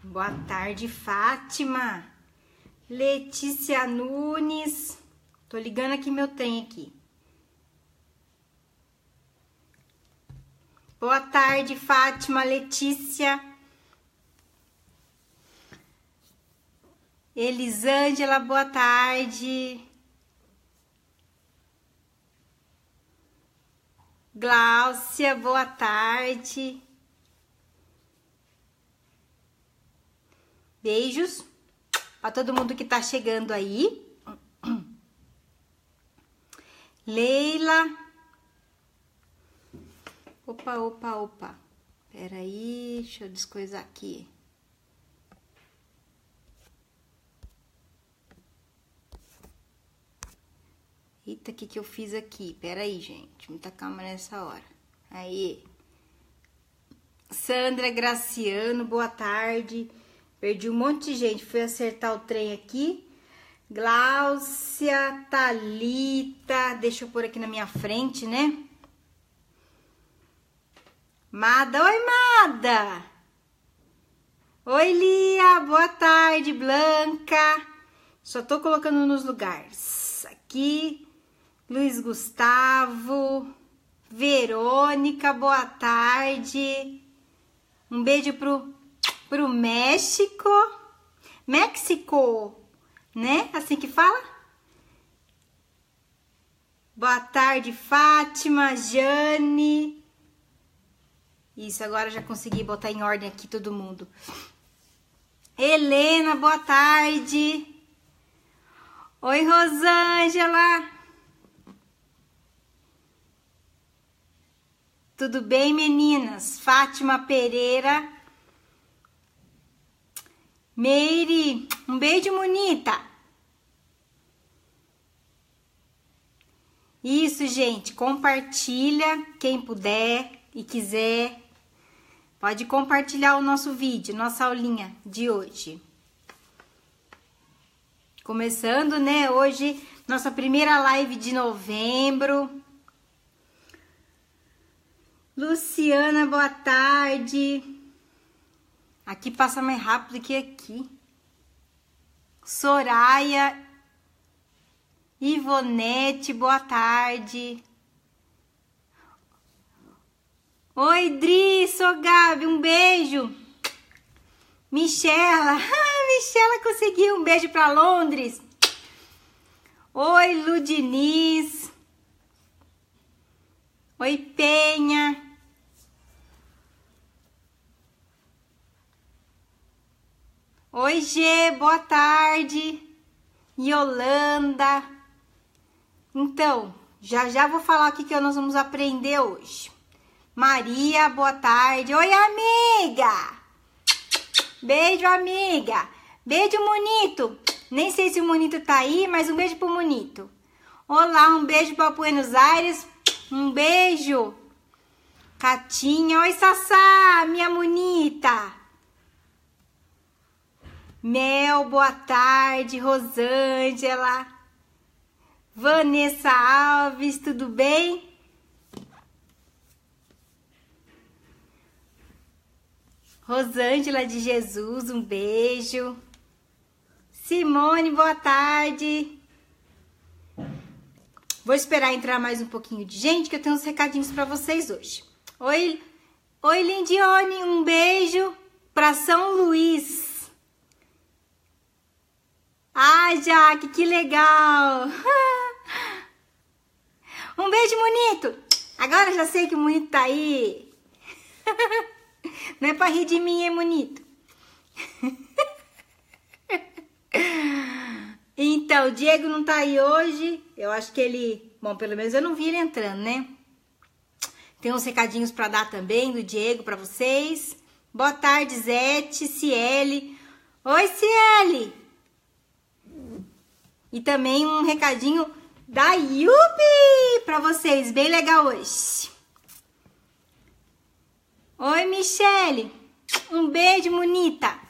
Boa tarde, Fátima. Letícia Nunes. Tô ligando aqui meu trem aqui. Boa tarde, Fátima, Letícia. Elisângela, boa tarde. Gláucia, boa tarde. Beijos para todo mundo que tá chegando aí. Leila. Opa. Pera aí, deixa eu descoisar aqui. Eita, o que eu fiz aqui? Pera aí, gente. Muita calma nessa hora. Aí. Sandra Graciano, boa tarde. Perdi um monte de gente. Fui acertar o trem aqui. Gláucia, Thalita. Deixa eu pôr aqui na minha frente, né? Mada. Oi, Mada. Oi, Lia. Boa tarde, Blanca. Só tô colocando nos lugares. Aqui. Luiz Gustavo. Verônica, boa tarde. Um beijo pro México, né? Assim que fala? Boa tarde, Fátima, Jane. Isso, agora já consegui botar em ordem aqui todo mundo. Helena, boa tarde. Oi, Rosângela. Tudo bem, meninas? Fátima Pereira. Meire, um beijo, bonita. Isso, gente, compartilha, quem puder e quiser. Pode compartilhar o nosso vídeo, nossa aulinha de hoje. Começando, né, hoje, nossa primeira live de novembro. Luciana, boa tarde. Aqui passa mais rápido que aqui. Soraya, Ivonete, boa tarde. Oi, Dri, sou Gabi, um beijo. Michela, Michela conseguiu, um beijo para Londres. Oi, Ludiniz. Oi, Penha. Oi, Gê, boa tarde. Yolanda. Então, já vou falar o que nós vamos aprender hoje. Maria, boa tarde. Oi, amiga. Beijo, amiga. Beijo, Monito. Nem sei se o Monito tá aí, mas um beijo pro Monito. Olá, um beijo para Buenos Aires. Um beijo. Catinha. Oi, Sassá, minha bonita. Mel, boa tarde. Rosângela. Vanessa Alves, tudo bem? Rosângela de Jesus, um beijo. Simone, boa tarde. Vou esperar entrar mais um pouquinho de gente, que eu tenho uns recadinhos para vocês hoje. Oi, Lindione, um beijo para São Luís. Ai, Jaque, que legal! Um beijo, Monito! Agora já sei que o Monito tá aí. Não é pra rir de mim, hein, Monito? Então, o Diego não tá aí hoje. Eu acho que ele... Bom, pelo menos eu não vi ele entrando, né? Tem uns recadinhos pra dar também do Diego pra vocês. Boa tarde, Zete, Ciele. Oi, Ciele! E também um recadinho da Yupi pra vocês, bem legal hoje. Oi, Michele. Um beijo, bonita.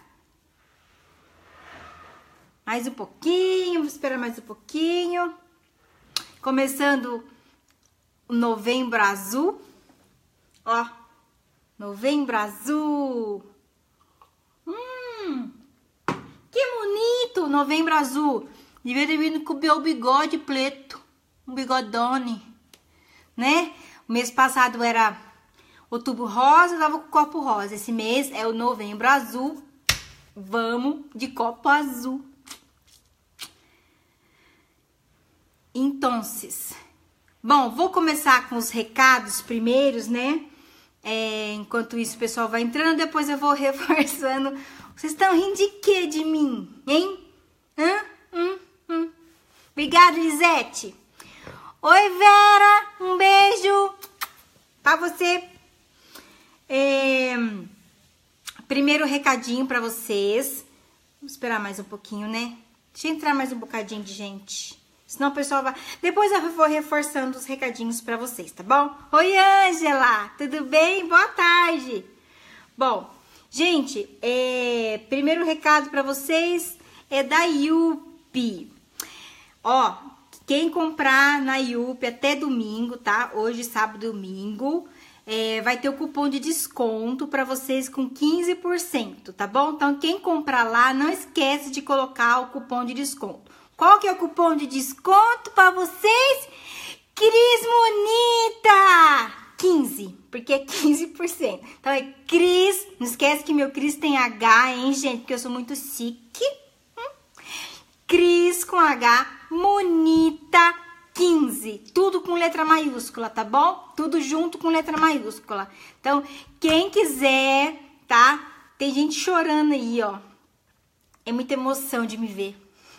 Mais um pouquinho, vou esperar mais um pouquinho. Começando o Novembro Azul. Ó, Novembro Azul. Que bonito! Novembro azul. Devia ter vindo com o meu bigode preto. Um bigodone. Né? O mês passado era outubro rosa, eu tava com copo rosa. Esse mês é o novembro azul. Vamos de copo azul. Então, bom, vou começar com os recados primeiros, né? Enquanto isso o pessoal vai entrando, depois eu vou reforçando. Vocês estão rindo de quê de mim, hein? Obrigada, Lisete. Oi, Vera, um beijo pra você. Primeiro recadinho pra vocês. Vamos esperar mais um pouquinho, né? Deixa eu entrar mais um bocadinho de gente. Senão o pessoal vai... Depois eu vou reforçando os recadinhos pra vocês, tá bom? Oi, Ângela, tudo bem? Boa tarde. Bom, gente, primeiro recado pra vocês é da Yupi. Ó, quem comprar na Yupi até domingo, tá? Hoje, sábado e domingo, vai ter o cupom de desconto pra vocês com 15%, tá bom? Então, quem comprar lá, não esquece de colocar o cupom de desconto. Qual que é o cupom de desconto para vocês? Cris Monita! 15, porque é 15%. Então é Cris, não esquece que meu Cris tem H, hein, gente? Porque eu sou muito chique. Cris com H, Monita 15. Tudo com letra maiúscula, tá bom? Tudo junto com letra maiúscula. Então, quem quiser, tá? Tem gente chorando aí, ó. É muita emoção de me ver.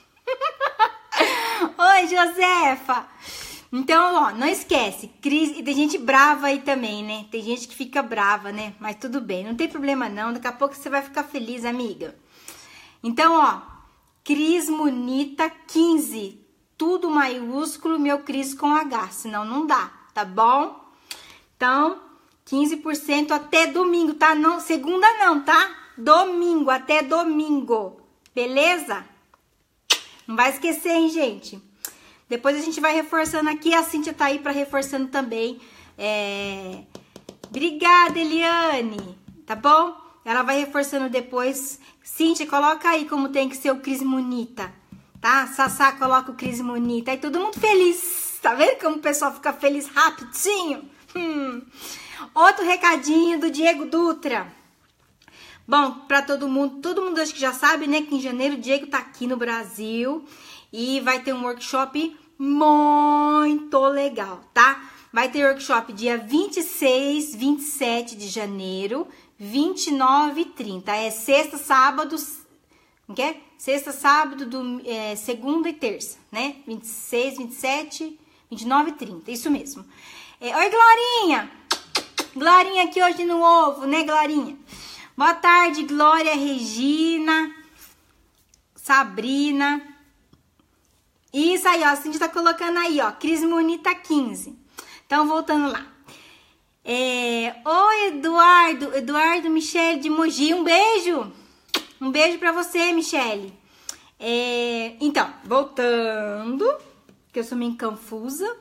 Oi, Josefa. Então, ó, não esquece, Cris, e tem gente brava aí também, né? Tem gente que fica brava, né? Mas tudo bem, não tem problema não, daqui a pouco você vai ficar feliz, amiga. Então, ó, Cris Monita 15, tudo maiúsculo, meu Cris com H, senão não dá, tá bom? Então, 15% até domingo, tá? Não, segunda não, tá? Domingo, até domingo, beleza? Não vai esquecer, hein, gente? Depois a gente vai reforçando aqui. A Cíntia tá aí pra reforçando também. Obrigada, Eliane. Tá bom? Ela vai reforçando depois. Cíntia, coloca aí como tem que ser o Cris Monita. Tá? Sassá, coloca o Cris Monita. Aí todo mundo feliz. Tá vendo como o pessoal fica feliz rapidinho? Outro recadinho do Diego Dutra. Bom, para todo mundo acho que já sabe, né, que em janeiro o Diego tá aqui no Brasil e vai ter um workshop muito legal, tá? Vai ter workshop dia 26, 27 de janeiro, 29 e 30. É sexta, sábado, Sexta, sábado, segunda e terça, né? 26, 27, 29 e 30, isso mesmo. Oi, Glorinha! Glorinha aqui hoje no ovo, né, Glorinha? Boa tarde, Glória, Regina, Sabrina. Isso aí, ó, a Cindy tá colocando aí, ó, Cris Monita 15. Então, voltando lá. Oi, Eduardo Michele de Mogi, um beijo. Um beijo pra você, Michele. Então, voltando, que eu sou meio confusa.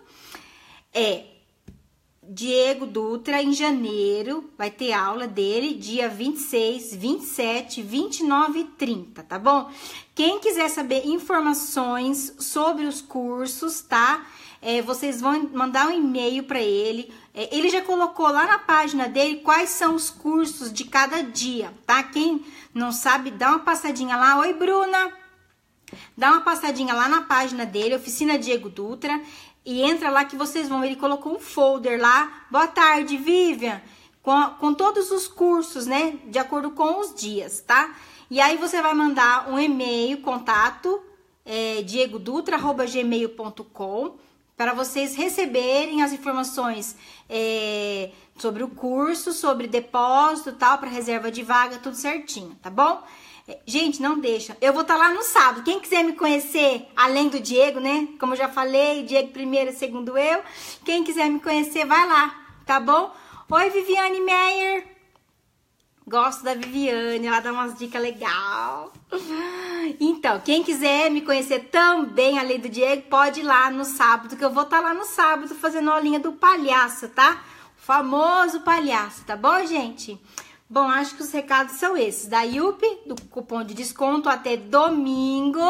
Diego Dutra, em janeiro, vai ter aula dele dia 26, 27, 29 e 30, tá bom? Quem quiser saber informações sobre os cursos, tá? Vocês vão mandar um e-mail para ele. Ele já colocou lá na página dele quais são os cursos de cada dia, tá? Quem não sabe, dá uma passadinha lá. Oi, Bruna! Dá uma passadinha lá na página dele, Oficina Diego Dutra. E entra lá que vocês vão, ele colocou um folder lá. Boa tarde, Vivian. Com todos os cursos, né? De acordo com os dias, tá? E aí você vai mandar um e-mail, contato, diegodutra@gmail.com, para vocês receberem as informações sobre o curso, sobre depósito e tal, para reserva de vaga, tudo certinho, tá bom? Gente, não deixa. Eu vou estar lá no sábado. Quem quiser me conhecer, além do Diego, né? Como eu já falei, Diego primeiro, segundo eu. Quem quiser me conhecer, vai lá, tá bom? Oi, Viviane Meyer. Gosto da Viviane, ela dá umas dicas legais. Então, quem quiser me conhecer também, além do Diego, pode ir lá no sábado, que eu vou estar lá no sábado fazendo a aulinha do palhaço, tá? O famoso palhaço, tá bom, gente? Bom, acho que os recados são esses. Da Yupi, do cupom de desconto até domingo.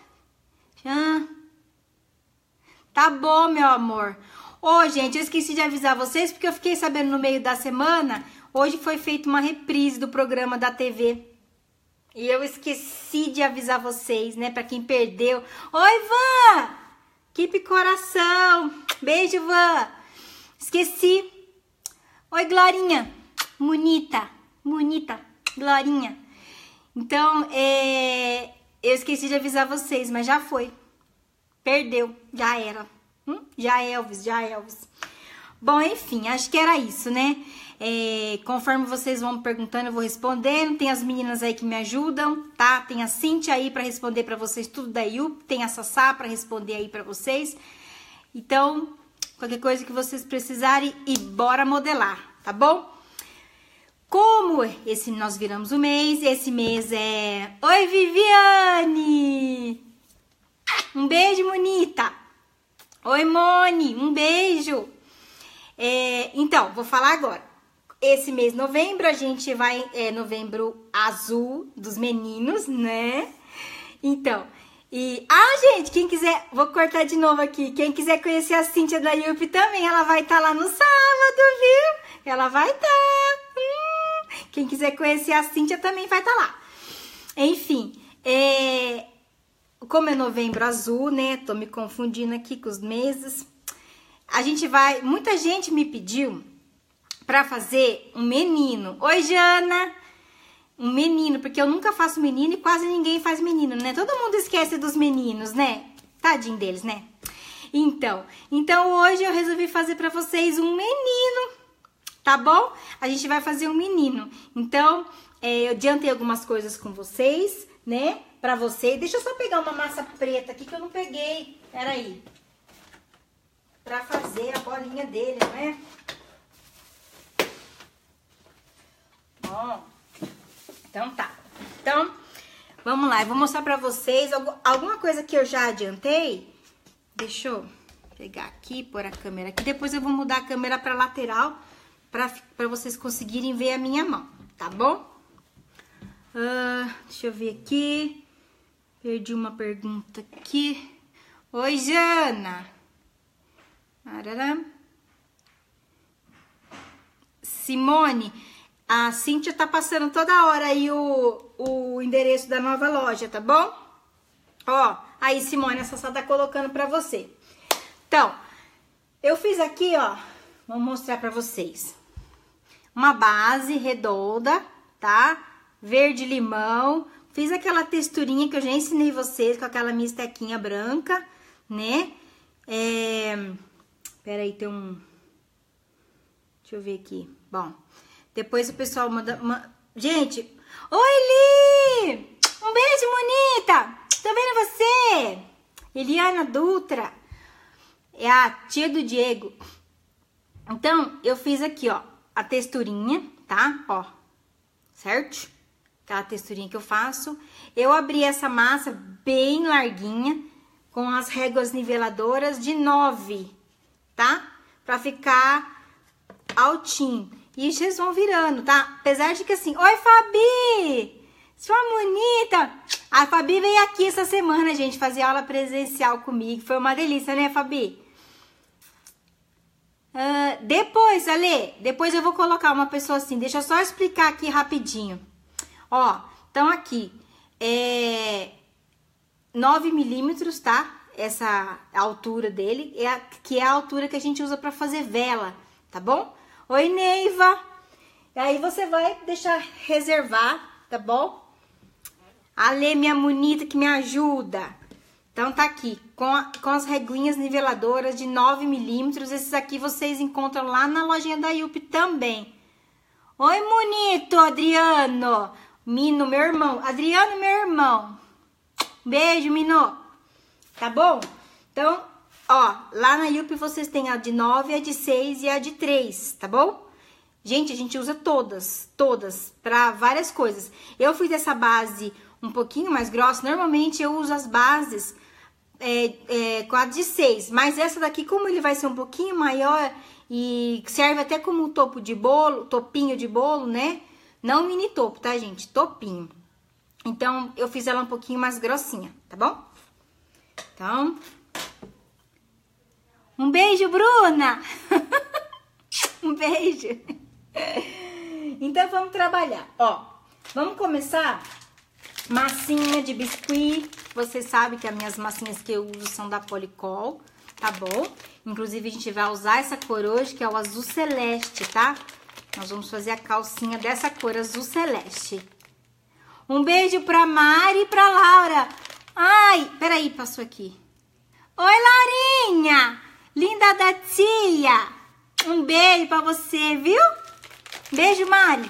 Tá bom, meu amor. Ô, gente, eu esqueci de avisar vocês, porque eu fiquei sabendo no meio da semana. Hoje foi feita uma reprise do programa da TV. E eu esqueci de avisar vocês, né? Pra quem perdeu. Oi, Van! Equipe Coração. Beijo, Van. Esqueci. Oi, Glorinha. Bonita, Glorinha. Então, eu esqueci de avisar vocês, mas já foi. Perdeu, já era. Já Elvis. Bom, enfim, acho que era isso, né? Conforme vocês vão me perguntando, eu vou respondendo. Tem as meninas aí que me ajudam, tá? Tem a Cíntia aí pra responder pra vocês tudo da Yup. Tem a Sassá pra responder aí pra vocês. Então, qualquer coisa que vocês precisarem, e bora modelar, tá bom? Como nós viramos o mês, esse mês é... Oi, Viviane! Um beijo, bonita! Oi, Moni! Um beijo! Então, vou falar agora. Esse mês, novembro, a gente vai... novembro azul dos meninos, né? Então... gente, quem quiser... Vou cortar de novo aqui. Quem quiser conhecer a Cíntia da Yupi também, ela vai estar lá no sábado, viu? Ela vai estar... Quem quiser conhecer a Cíntia também vai estar lá. Enfim, como é novembro azul, né? Tô me confundindo aqui com os meses. A gente vai... Muita gente me pediu pra fazer um menino. Oi, Jana! Um menino, porque eu nunca faço menino e quase ninguém faz menino, né? Todo mundo esquece dos meninos, né? Tadinho deles, né? Então hoje eu resolvi fazer pra vocês um menino. Tá bom? A gente vai fazer um menino. Então, eu adiantei algumas coisas com vocês, né? Pra vocês. Deixa eu só pegar uma massa preta aqui que eu não peguei. Peraí. Pra fazer a bolinha dele, não é? Bom. Então tá. Então, vamos lá. Eu vou mostrar pra vocês alguma coisa que eu já adiantei. Deixa eu pegar aqui, pôr a câmera aqui. Depois eu vou mudar a câmera pra lateral. Pra vocês conseguirem ver a minha mão, tá bom? Deixa eu ver aqui. Perdi uma pergunta aqui. Oi, Jana. Simone, a Cíntia tá passando toda hora aí o endereço da nova loja, tá bom? Ó, aí, Simone, a Sassá tá colocando pra você. Então, eu fiz aqui, ó, vou mostrar pra vocês. Uma base redonda, tá? Verde limão. Fiz aquela texturinha que eu já ensinei vocês com aquela mistequinha branca, né? Peraí, tem um... Deixa eu ver aqui. Bom, depois o pessoal manda... Gente! Oi, Li! Um beijo, bonita! Tô vendo você! Eliana Dutra. É a tia do Diego. Então, eu fiz aqui, ó, a texturinha, tá? Ó, certo? Aquela texturinha que eu faço. Eu abri essa massa bem larguinha, com as réguas niveladoras de 9, tá? Pra ficar altinho. E vocês vão virando, tá? Apesar de que assim... Oi, Fabi! Sua bonita! A Fabi veio aqui essa semana, gente, fazer aula presencial comigo. Foi uma delícia, né, Fabi? Depois, Ale, depois eu vou colocar uma pessoa assim. Deixa eu só explicar aqui rapidinho. Ó, então aqui, 9 milímetros, tá? Essa altura dele, que é a altura que a gente usa pra fazer vela, tá bom? Oi, Neiva! E aí você vai deixar reservar, tá bom? Ale, minha bonita que me ajuda. Então, tá aqui, com as reguinhas niveladoras de 9 milímetros. Esses aqui vocês encontram lá na lojinha da Yupi também. Oi, bonito, Adriano. Mino, meu irmão. Adriano, meu irmão. Beijo, Mino. Tá bom? Então, ó, lá na Yupi vocês têm a de 9, a de 6 e a de 3, tá bom? Gente, a gente usa todas, pra várias coisas. Eu fiz essa base um pouquinho mais grossa. Normalmente eu uso as bases com a de 6, mas essa daqui, como ele vai ser um pouquinho maior e serve até como um topo de bolo, topinho de bolo, né? Não mini topo, tá, gente? Topinho. Então, eu fiz ela um pouquinho mais grossinha, tá bom? Então, um beijo, Bruna! Um beijo! Então, vamos trabalhar. Ó, vamos começar massinha de biscuit. Vocês sabem que as minhas massinhas que eu uso são da Policol, tá bom? Inclusive, a gente vai usar essa cor hoje, que é o azul celeste, tá? Nós vamos fazer a calcinha dessa cor azul celeste. Um beijo pra Mari e pra Laura. Ai, peraí, passou aqui. Oi, Laurinha! Linda da tia! Um beijo pra você, viu? Beijo, Mari.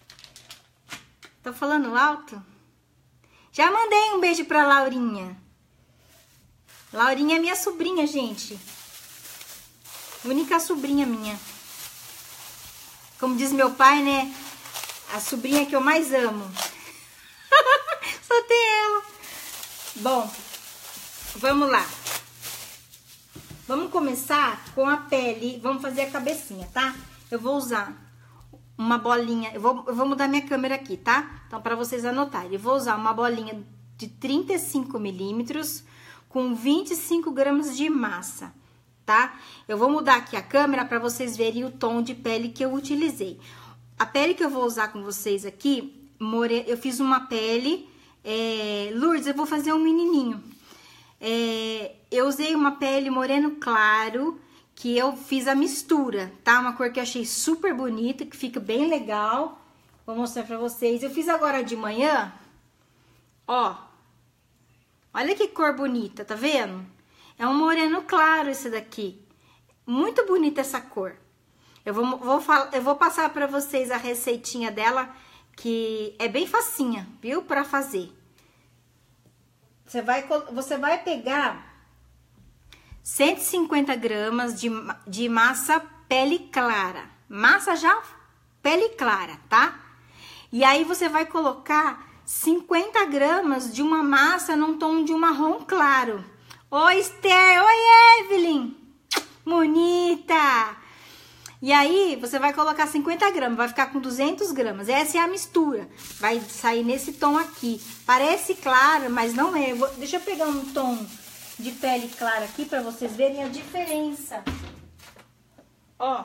Tô falando alto? Já mandei um beijo pra Laurinha. Laurinha é minha sobrinha, gente. Única sobrinha minha. Como diz meu pai, né? A sobrinha que eu mais amo. Só tem ela. Bom, vamos lá. Vamos começar com a pele. Vamos fazer a cabecinha, tá? Eu vou usar uma bolinha. Eu vou mudar minha câmera aqui, tá? Então, para vocês anotarem. Eu vou usar uma bolinha de 35 milímetros com 25 gramas de massa, tá? Eu vou mudar aqui a câmera para vocês verem o tom de pele que eu utilizei. A pele que eu vou usar com vocês aqui, eu fiz uma pele... Lourdes, eu vou fazer um menininho. Eu usei uma pele moreno claro, que eu fiz a mistura, tá? Uma cor que eu achei super bonita, que fica bem legal. Vou mostrar pra vocês. Eu fiz agora de manhã, ó. Olha que cor bonita, tá vendo? É um moreno claro esse daqui. Muito bonita essa cor. Eu vou passar pra vocês a receitinha dela, que é bem facinha, viu? Pra fazer. Você vai pegar 150 gramas de massa pele clara. Massa já pele clara, tá? E aí, você vai colocar 50 gramas de uma massa num tom de um marrom claro. Oi, Esther! Oi, Evelyn! Bonita! E aí, você vai colocar 50 gramas, vai ficar com 200 gramas. Essa é a mistura. Vai sair nesse tom aqui. Parece claro, mas não é. Deixa eu pegar um tom de pele clara aqui pra vocês verem a diferença. Ó.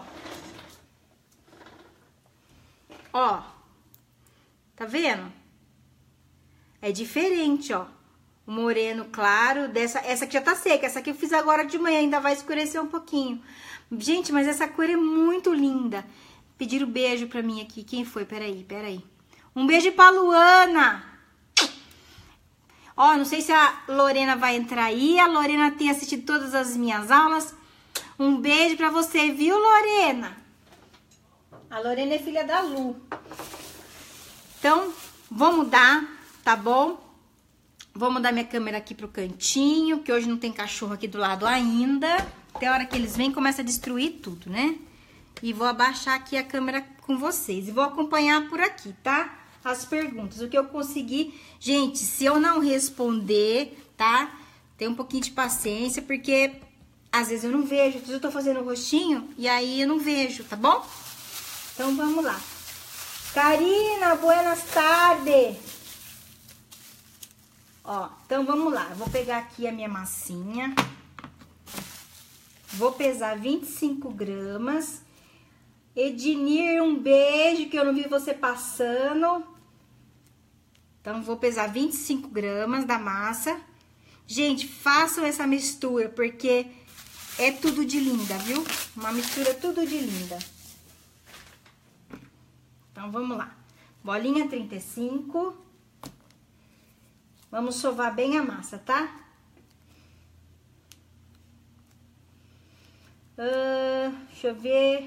Ó. Tá vendo? É diferente, ó. O moreno claro dessa... Essa aqui já tá seca. Essa aqui eu fiz agora de manhã, ainda vai escurecer um pouquinho. Gente, mas essa cor é muito linda. Pediram beijo pra mim aqui. Quem foi? Peraí. Um beijo pra Luana. Ó, não sei se a Lorena vai entrar aí. A Lorena tem assistido todas as minhas aulas. Um beijo pra você, viu, Lorena? A Lorena é filha da Lu. Então, vou mudar, tá bom? Vou mudar minha câmera aqui pro cantinho, que hoje não tem cachorro aqui do lado ainda. Até a hora que eles vêm, começa a destruir tudo, né? E vou abaixar aqui a câmera com vocês. E vou acompanhar por aqui, tá? As perguntas. O que eu consegui... Gente, se eu não responder, tá? Tem um pouquinho de paciência, porque às vezes eu não vejo. Às vezes eu tô fazendo o rostinho e aí eu não vejo, tá bom? Então, vamos lá. Karina, buenas tardes. Ó, então vamos lá. Eu vou pegar aqui a minha massinha. Vou pesar 25 gramas. Ednir, um beijo, que eu não vi você passando. Então, vou pesar 25 gramas da massa. Gente, façam essa mistura, porque é tudo de linda, viu? Uma mistura tudo de linda. Então, vamos lá. Bolinha 35. Vamos sovar bem a massa, tá? Deixa eu ver.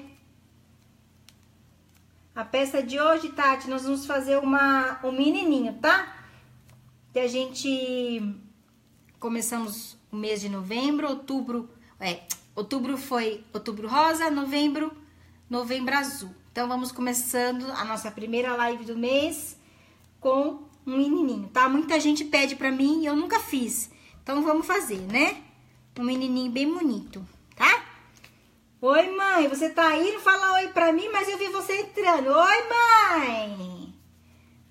A peça de hoje, Tati, nós vamos fazer um menininho, tá? Que a gente... Começamos o mês de novembro, outubro... outubro foi outubro rosa, novembro azul. Então, vamos começando a nossa primeira live do mês com um menininho, tá? Muita gente pede pra mim e eu nunca fiz. Então, vamos fazer, né? Um menininho bem bonito, tá? Oi, mãe, você tá aí? Não fala oi pra mim, mas eu vi você entrando. Oi, mãe!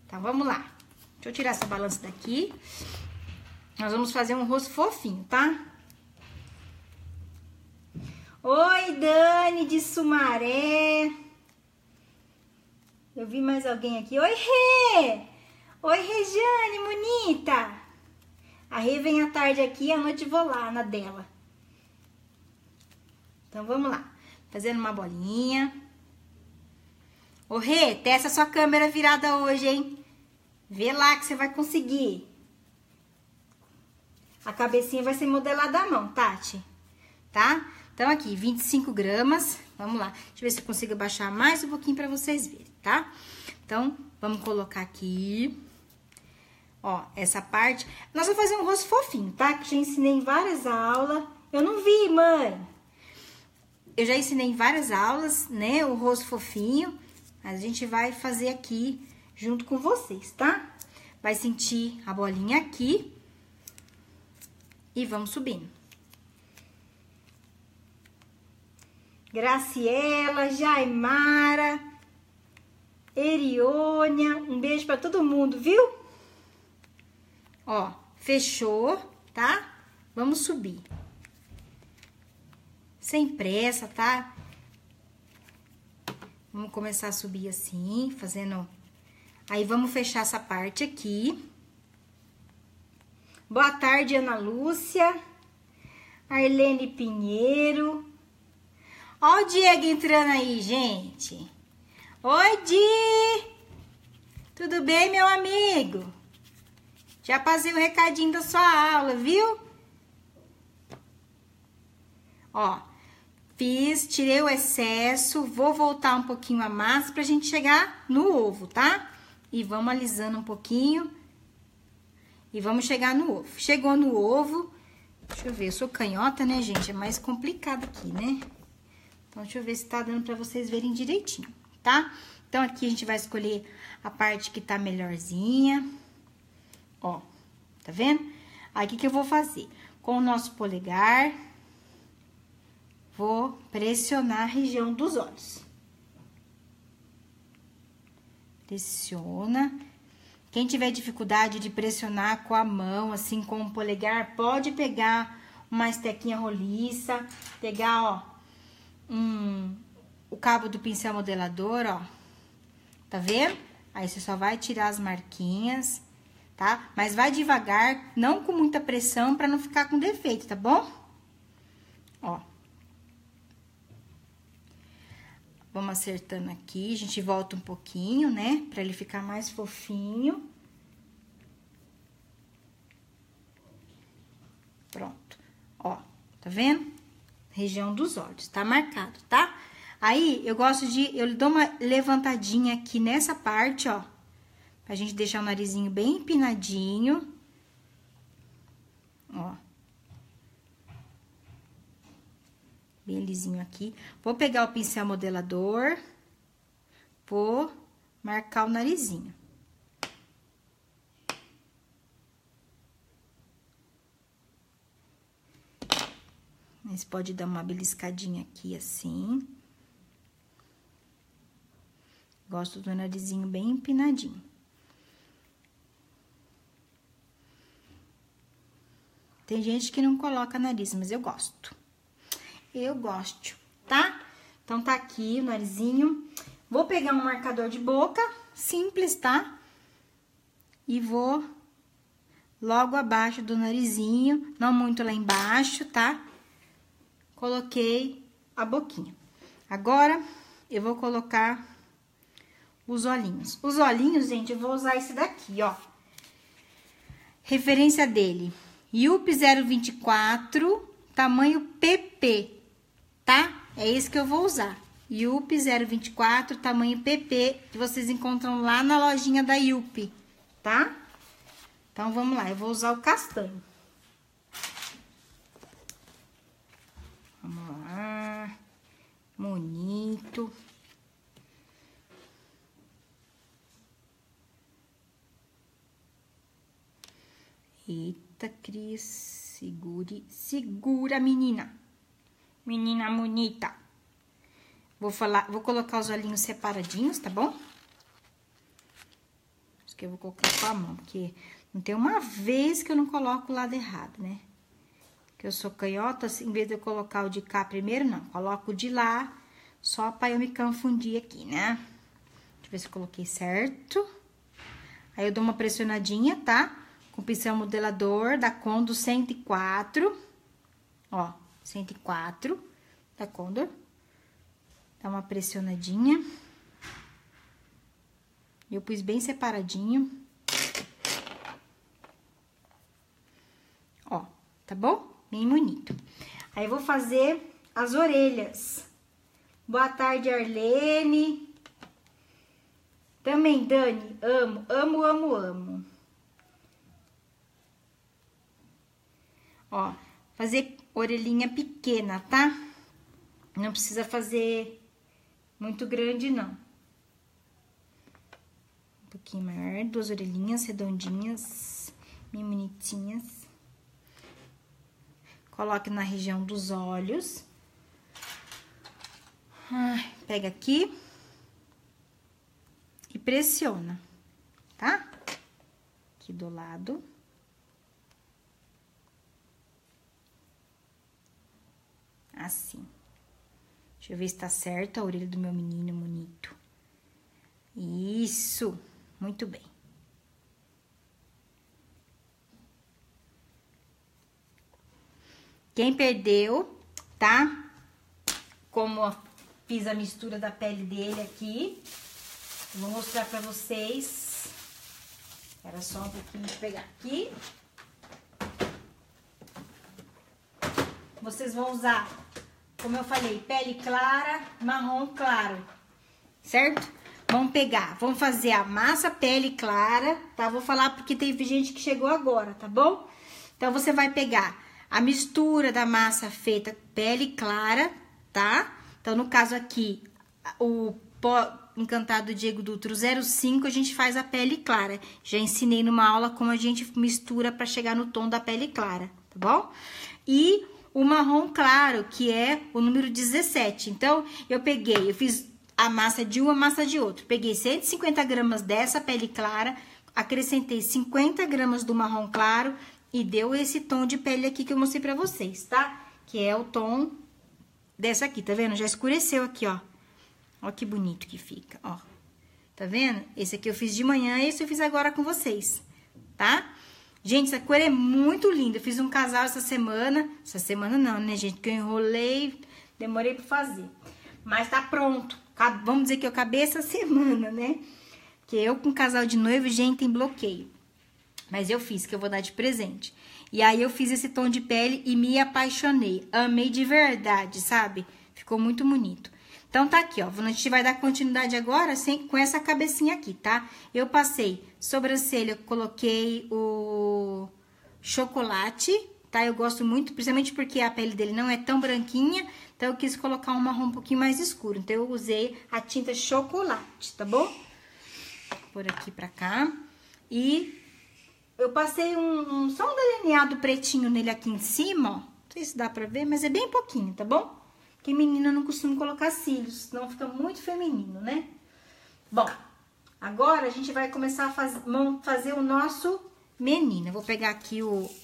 Então, vamos lá. Deixa eu tirar essa balança daqui. Nós vamos fazer um rosto fofinho, tá? Oi, Dani de Sumaré. Eu vi mais alguém aqui. Oi, Rê! Oi, Regiane, bonita! A Rê vem à tarde aqui, à noite vou lá na dela. Então, vamos lá. Fazendo uma bolinha. Ô, Rê, testa sua câmera virada hoje, hein? Vê lá que você vai conseguir. A cabecinha vai ser modelada à mão, Tati. Tá? Então, aqui, 25 gramas. Vamos lá. Deixa eu ver se eu consigo baixar mais um pouquinho pra vocês verem, tá? Então, vamos colocar aqui. Ó, essa parte. Nós vamos fazer um rosto fofinho, tá? Que já ensinei em várias aulas. Eu não vi, mãe. Eu já ensinei em várias aulas, né? O rosto fofinho. A gente vai fazer aqui junto com vocês, tá? Vai sentir a bolinha aqui. E vamos subindo. Graciela, Jaimara, Eriônia, um beijo pra todo mundo, viu? Ó, fechou, tá? Vamos subir. Sem pressa, tá? Vamos começar a subir assim, fazendo... Aí, vamos fechar essa parte aqui. Boa tarde, Ana Lúcia. Arlene Pinheiro. Ó o Diego entrando aí, gente. Oi, Di! Tudo bem, meu amigo? Já passei o recadinho da sua aula, viu? Ó, tirei o excesso, vou voltar um pouquinho a massa pra gente chegar no ovo, tá? E vamos alisando um pouquinho. E vamos chegar no ovo. Chegou no ovo, deixa eu ver, eu sou canhota, né, gente? É mais complicado aqui, né? Então, deixa eu ver se tá dando pra vocês verem direitinho, tá? Então, aqui a gente vai escolher a parte que tá melhorzinha. Ó, tá vendo? Aí, o que eu vou fazer? Com o nosso polegar, vou pressionar a região dos olhos. Pressiona. Quem tiver dificuldade de pressionar com a mão, assim, com o polegar, pode pegar uma estequinha roliça, pegar, ó, o cabo do pincel modelador, ó, tá vendo? Aí, você só vai tirar as marquinhas, tá? Mas vai devagar, não com muita pressão, pra não ficar com defeito, tá bom? Ó. Vamos acertando aqui, a gente volta um pouquinho, né? Pra ele ficar mais fofinho. Pronto. Ó, tá vendo? Região dos olhos, tá marcado, tá? Aí, eu dou uma levantadinha aqui nessa parte, ó. Pra gente deixar o narizinho bem empinadinho. Ó. Bem lisinho aqui. Vou pegar o pincel modelador. Vou marcar o narizinho. Mas pode dar uma beliscadinha aqui, assim. Gosto do narizinho bem empinadinho. Tem gente que não coloca nariz, mas eu gosto. Eu gosto, tá? Então, tá aqui o narizinho. Vou pegar um marcador de boca, simples, tá? E vou logo abaixo do narizinho, não muito lá embaixo, tá? Coloquei a boquinha. Agora, eu vou colocar os olhinhos. Os olhinhos, gente, eu vou usar esse daqui, ó. Referência dele, Yupi 024, tamanho PP, tá? É esse que eu vou usar. Yupi 024, tamanho PP, que vocês encontram lá na lojinha da Yupi, tá? Então, vamos lá, eu vou usar o castanho. Vamos lá. Bonito. Eita, Cris, segura, menina. Menina bonita. Vou colocar os olhinhos separadinhos, tá bom? que eu vou colocar com a mão, porque não tem uma vez que eu não coloco o lado errado, né? Que eu sou canhota, em vez de eu colocar o de cá primeiro, não. Coloco o de lá, só pra eu me confundir aqui, né? Deixa eu ver se eu coloquei certo. Aí eu dou uma pressionadinha, tá? Com o pincel modelador da Condor 104. Ó, 104 da Condor. Dá uma pressionadinha. Eu pus bem separadinho. Ó, tá bom? Bem bonito. Aí, eu vou fazer as orelhas. Boa tarde, Arlene. Também, Dani, amo, amo, amo, amo. Ó, fazer orelhinha pequena, tá? Não precisa fazer muito grande, não. Um pouquinho maior, 2 orelhinhas redondinhas, bem bonitinhas. Coloque na região dos olhos. Pega aqui e pressiona, tá? Aqui do lado. Assim. Deixa eu ver se tá certo a orelha do meu menino bonito. Isso, muito bem. Quem perdeu, tá? Como eu fiz a mistura da pele dele aqui, eu vou mostrar pra vocês. Era só um pouquinho de pegar aqui. Vocês vão usar, como eu falei, pele clara, marrom claro, certo? Vamos pegar, vamos fazer a massa pele clara, tá? Vou falar porque teve gente que chegou agora, tá bom? Então, você vai pegar a mistura da massa feita pele clara, tá? Então, no caso aqui, o pó encantado Diego Dutro 05, a gente faz a pele clara. Já ensinei numa aula como a gente mistura pra chegar no tom da pele clara, tá bom? E o marrom claro, que é o número 17. Então, eu fiz a massa de uma, a massa de outra. Peguei 150 gramas dessa pele clara, acrescentei 50 gramas do marrom claro e deu esse tom de pele aqui que eu mostrei pra vocês, tá? Que é o tom dessa aqui, tá vendo? Já escureceu aqui, ó. Ó que bonito que fica, ó. Tá vendo? Esse aqui eu fiz de manhã, esse eu fiz agora com vocês, tá? Gente, essa cor é muito linda. Eu fiz um casal essa semana. Essa semana não, né, gente? Que eu enrolei, demorei pra fazer. Mas tá pronto. Vamos dizer que eu acabei essa semana, né? Que eu com casal de noivo, gente, tem bloqueio. Mas eu fiz, que eu vou dar de presente. E aí, eu fiz esse tom de pele e me apaixonei. Amei de verdade, sabe? Ficou muito bonito. Então, tá aqui, ó. A gente vai dar continuidade agora com essa cabecinha aqui, tá? Eu passei sobrancelha, coloquei o chocolate, tá? Eu gosto muito, principalmente porque a pele dele não é tão branquinha. Então, eu quis colocar um marrom um pouquinho mais escuro. Então, eu usei a tinta chocolate, tá bom? Por aqui pra cá. E eu passei só um delineado pretinho nele aqui em cima, ó. Não sei se dá pra ver, mas é bem pouquinho, tá bom? Porque menina não costuma colocar cílios, senão fica muito feminino, né? Bom, agora a gente vai começar a fazer o nosso menino. Eu vou pegar aqui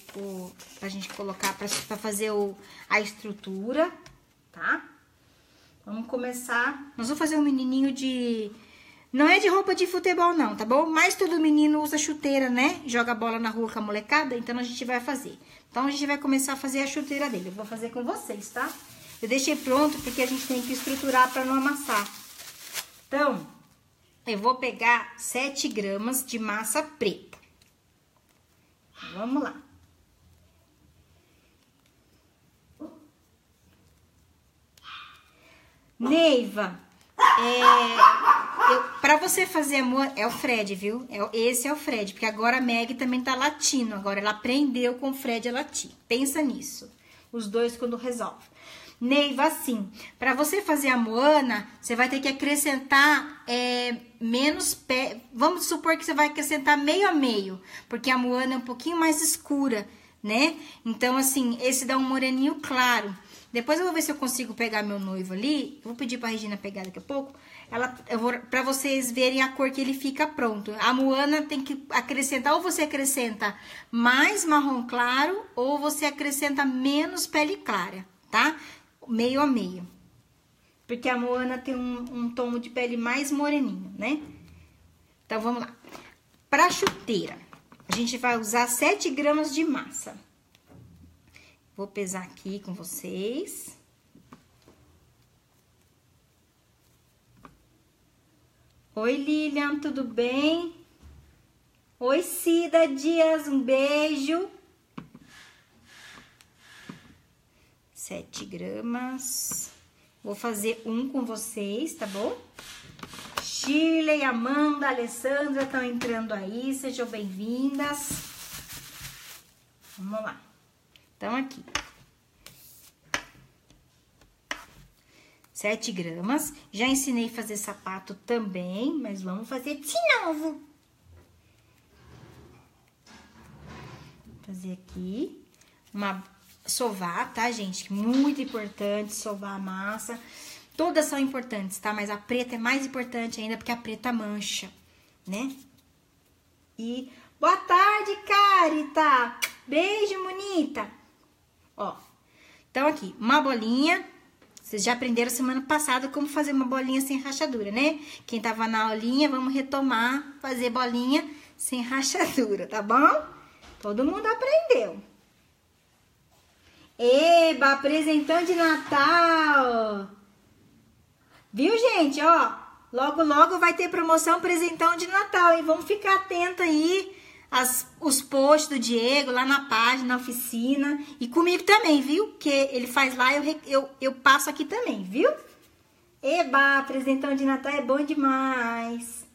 pra gente colocar, pra fazer a estrutura, tá? Vamos começar. Nós vamos fazer um menininho de... Não é de roupa de futebol, não, tá bom? Mas todo menino usa chuteira, né? Joga bola na rua com a molecada, então a gente vai fazer. Então, a gente vai começar a fazer a chuteira dele. Eu vou fazer com vocês, tá? Eu deixei pronto porque a gente tem que estruturar pra não amassar. Então, eu vou pegar 7 gramas de massa preta. Vamos lá. Neiva, pra você fazer amor, é o Fred, viu? Esse é o Fred, porque agora a Meg também tá latindo. Agora ela aprendeu com o Fred a latir. Pensa nisso. Os dois quando resolve. Neiva, assim, pra você fazer a Moana, você vai ter que acrescentar menos pé. Vamos supor que você vai acrescentar meio a meio, porque a Moana é um pouquinho mais escura, né? Então, assim, esse dá um moreninho claro. Depois eu vou ver se eu consigo pegar meu noivo ali. Eu vou pedir pra Regina pegar daqui a pouco. Pra vocês verem a cor que ele fica pronto. A Moana tem que acrescentar, ou você acrescenta mais marrom claro, ou você acrescenta menos pele clara, tá? Meio a meio. Porque a Moana tem um tom de pele mais moreninho, né? Então, vamos lá. Pra chuteira, a gente vai usar 7 gramas de massa. Vou pesar aqui com vocês. Oi, Lilian, tudo bem? Oi, Cida Dias, um beijo. 7 gramas. Vou fazer um com vocês, tá bom? Shirley, Amanda, Alessandra estão entrando aí, sejam bem-vindas. Vamos lá. Então, aqui. 7 gramas. Já ensinei a fazer sapato também, mas vamos fazer de novo. Vou fazer aqui sovar, tá, gente? Muito importante sovar a massa. Todas são importantes, tá? Mas a preta é mais importante ainda, porque a preta mancha, né? E boa tarde, Carita! Beijo, bonita! Ó, então aqui, uma bolinha. Vocês já aprenderam semana passada como fazer uma bolinha sem rachadura, né? Quem tava na aulinha, vamos retomar, fazer bolinha sem rachadura, tá bom? Todo mundo aprendeu. Eba, presentão de Natal! Viu, gente? Ó, logo, logo vai ter promoção presentão de Natal, hein? Vamos ficar atento aí os posts do Diego lá na página, na oficina. E comigo também, viu? Que ele faz lá, eu passo aqui também, viu? Eba, presentão de Natal é bom demais.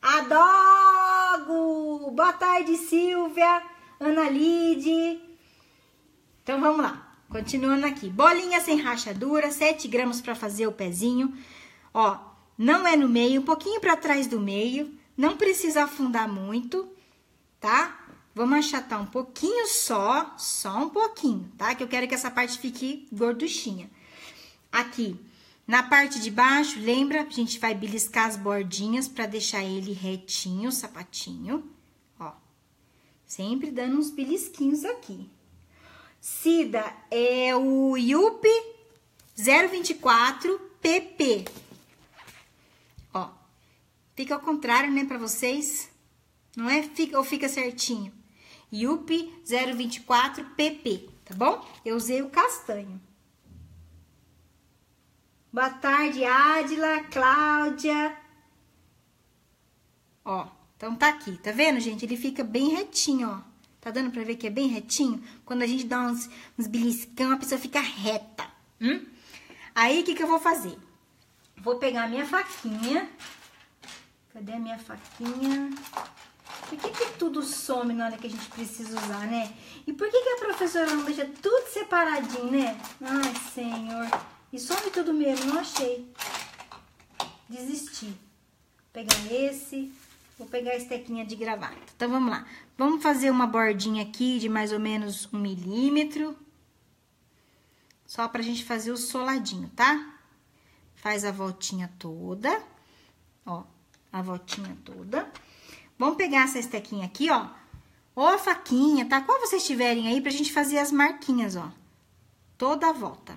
Adogo! Boa tarde, Silvia, Ana Lide. Então, vamos lá. Continuando aqui. Bolinha sem rachadura, 7 gramas para fazer o pezinho. Ó, não é no meio, um pouquinho para trás do meio. Não precisa afundar muito, tá? Vamos achatar um pouquinho só um pouquinho, tá? Que eu quero que essa parte fique gorduchinha. Aqui, na parte de baixo, lembra? A gente vai beliscar as bordinhas para deixar ele retinho, o sapatinho. Ó, sempre dando uns belisquinhos aqui. Cida, é o Yupi 024 PP. Ó, fica ao contrário, né, pra vocês. Não é? Ou fica certinho? Yupi 024 PP, tá bom? Eu usei o castanho. Boa tarde, Adila, Cláudia. Ó, então tá aqui, tá vendo, gente? Ele fica bem retinho, ó. Tá dando pra ver que é bem retinho? Quando a gente dá uns beliscão, a pessoa fica reta. Aí, o que eu vou fazer? Vou pegar a minha faquinha. Cadê a minha faquinha? Por que tudo some na hora que a gente precisa usar, né? E por que a professora não deixa tudo separadinho, né? Ai, Senhor. E some tudo mesmo, não achei. Desisti. Vou pegar esse... Vou pegar a estequinha de gravata. Então, vamos lá. Vamos fazer uma bordinha aqui de mais ou menos 1 milímetro. Só pra gente fazer o soladinho, tá? Faz a voltinha toda. Ó, a voltinha toda. Vamos pegar essa estequinha aqui, ó. Ou a faquinha, tá? Qual vocês tiverem aí pra gente fazer as marquinhas, ó. Toda a volta.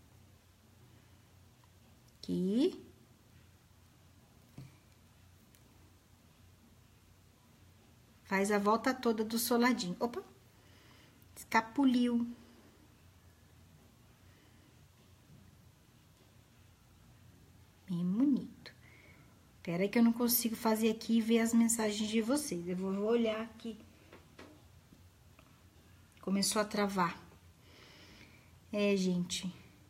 Aqui. Faz a volta toda do soladinho. Opa! Escapuliu. Bem bonito. Espera aí que eu não consigo fazer aqui e ver as mensagens de vocês. Eu vou olhar aqui. Começou a travar. É, gente.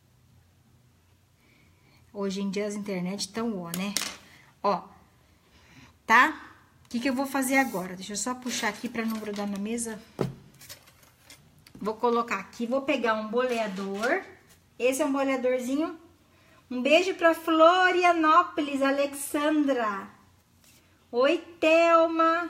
Hoje em dia as internet estão ó, né? Ó. Tá? O que eu vou fazer agora? Deixa eu só puxar aqui pra não grudar na mesa. Vou colocar aqui, vou pegar um boleador. Esse é um boleadorzinho. Um beijo pra Florianópolis, Alexandra. Oi, Thelma.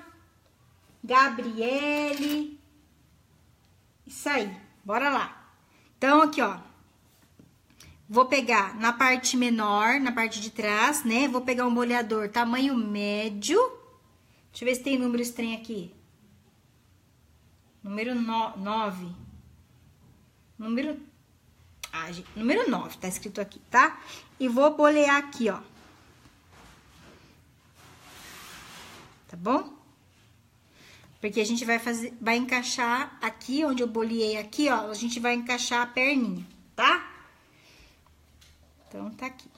Gabriele. Isso aí, bora lá. Então, aqui, ó. Vou pegar na parte menor, na parte de trás, né? Vou pegar um boleador tamanho médio. Deixa eu ver se tem número estranho aqui. Número 9. Número 9, tá escrito aqui, tá? E vou bolear aqui, ó. Tá bom? Porque a gente vai encaixar aqui, onde eu boleei aqui, ó. A gente vai encaixar a perninha, tá? Então, tá aqui.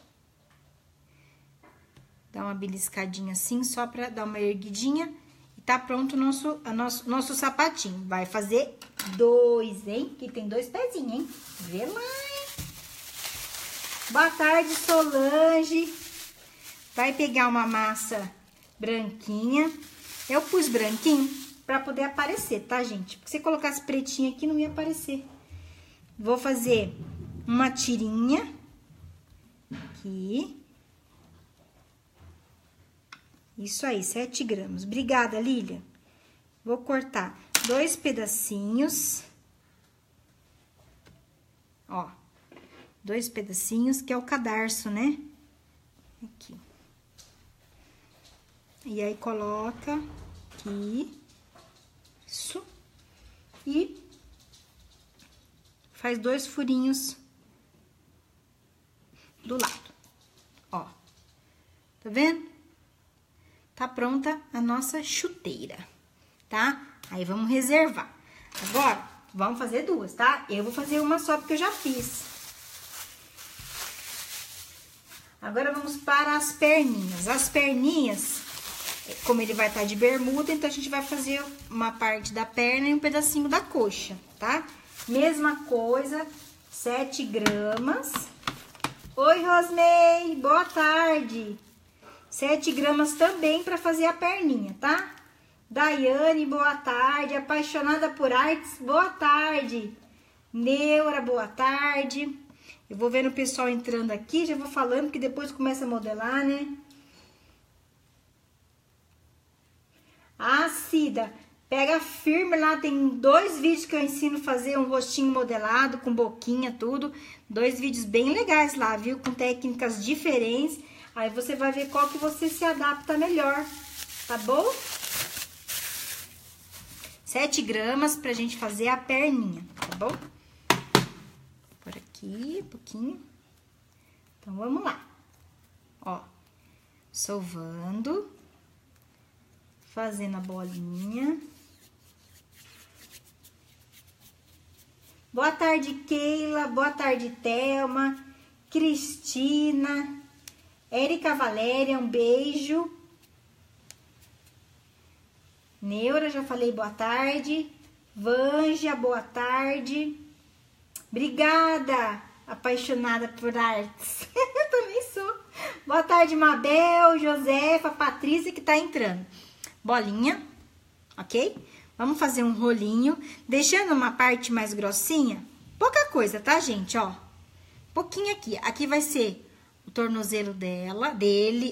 Dá uma beliscadinha assim, só pra dar uma erguidinha. E tá pronto o nosso sapatinho. Vai fazer 2, hein? Que tem 2 pezinhos, hein? Vê lá, hein? Boa tarde, Solange. Vai pegar uma massa branquinha. Eu pus branquinho pra poder aparecer, tá, gente? Porque se colocasse pretinho aqui, não ia aparecer. Vou fazer uma tirinha. Aqui. Isso aí, 7 gramas. Obrigada, Lília. Vou cortar 2 pedacinhos. Ó. 2 pedacinhos, que é o cadarço, né? Aqui. E aí, coloca aqui. Isso. E faz 2 furinhos do lado. Ó. Tá vendo? Tá pronta a nossa chuteira, tá? Aí, vamos reservar. Agora, vamos fazer 2, tá? Eu vou fazer uma só, porque eu já fiz. Agora, vamos para as perninhas. As perninhas, como ele vai estar de bermuda, então, a gente vai fazer uma parte da perna e um pedacinho da coxa, tá? Mesma coisa, 7 gramas. Oi, Rosmei, boa tarde. 7 gramas também para fazer a perninha, tá? Daiane, boa tarde. Apaixonada por artes, boa tarde. Neura, boa tarde. Eu vou vendo o pessoal entrando aqui, já vou falando que depois começa a modelar, né? Ah, Cida, pega firme lá, tem 2 vídeos que eu ensino a fazer um rostinho modelado, com boquinha, tudo. 2 vídeos bem legais lá, viu? Com técnicas diferentes. Aí você vai ver qual que você se adapta melhor, tá bom? 7 gramas pra gente fazer a perninha, tá bom? Por aqui, um pouquinho. Então, vamos lá. Ó, sovando, fazendo a bolinha. Boa tarde, Keila. Boa tarde, Thelma. Cristina. Érica Valéria, um beijo. Neura, já falei boa tarde. Vanja, boa tarde. Obrigada, apaixonada por artes. Eu também sou. Boa tarde, Mabel, Josefa, Patrícia, que tá entrando. Bolinha, ok? Vamos fazer um rolinho, deixando uma parte mais grossinha. Pouca coisa, tá, gente? Ó, pouquinho aqui. Aqui vai ser o tornozelo dele,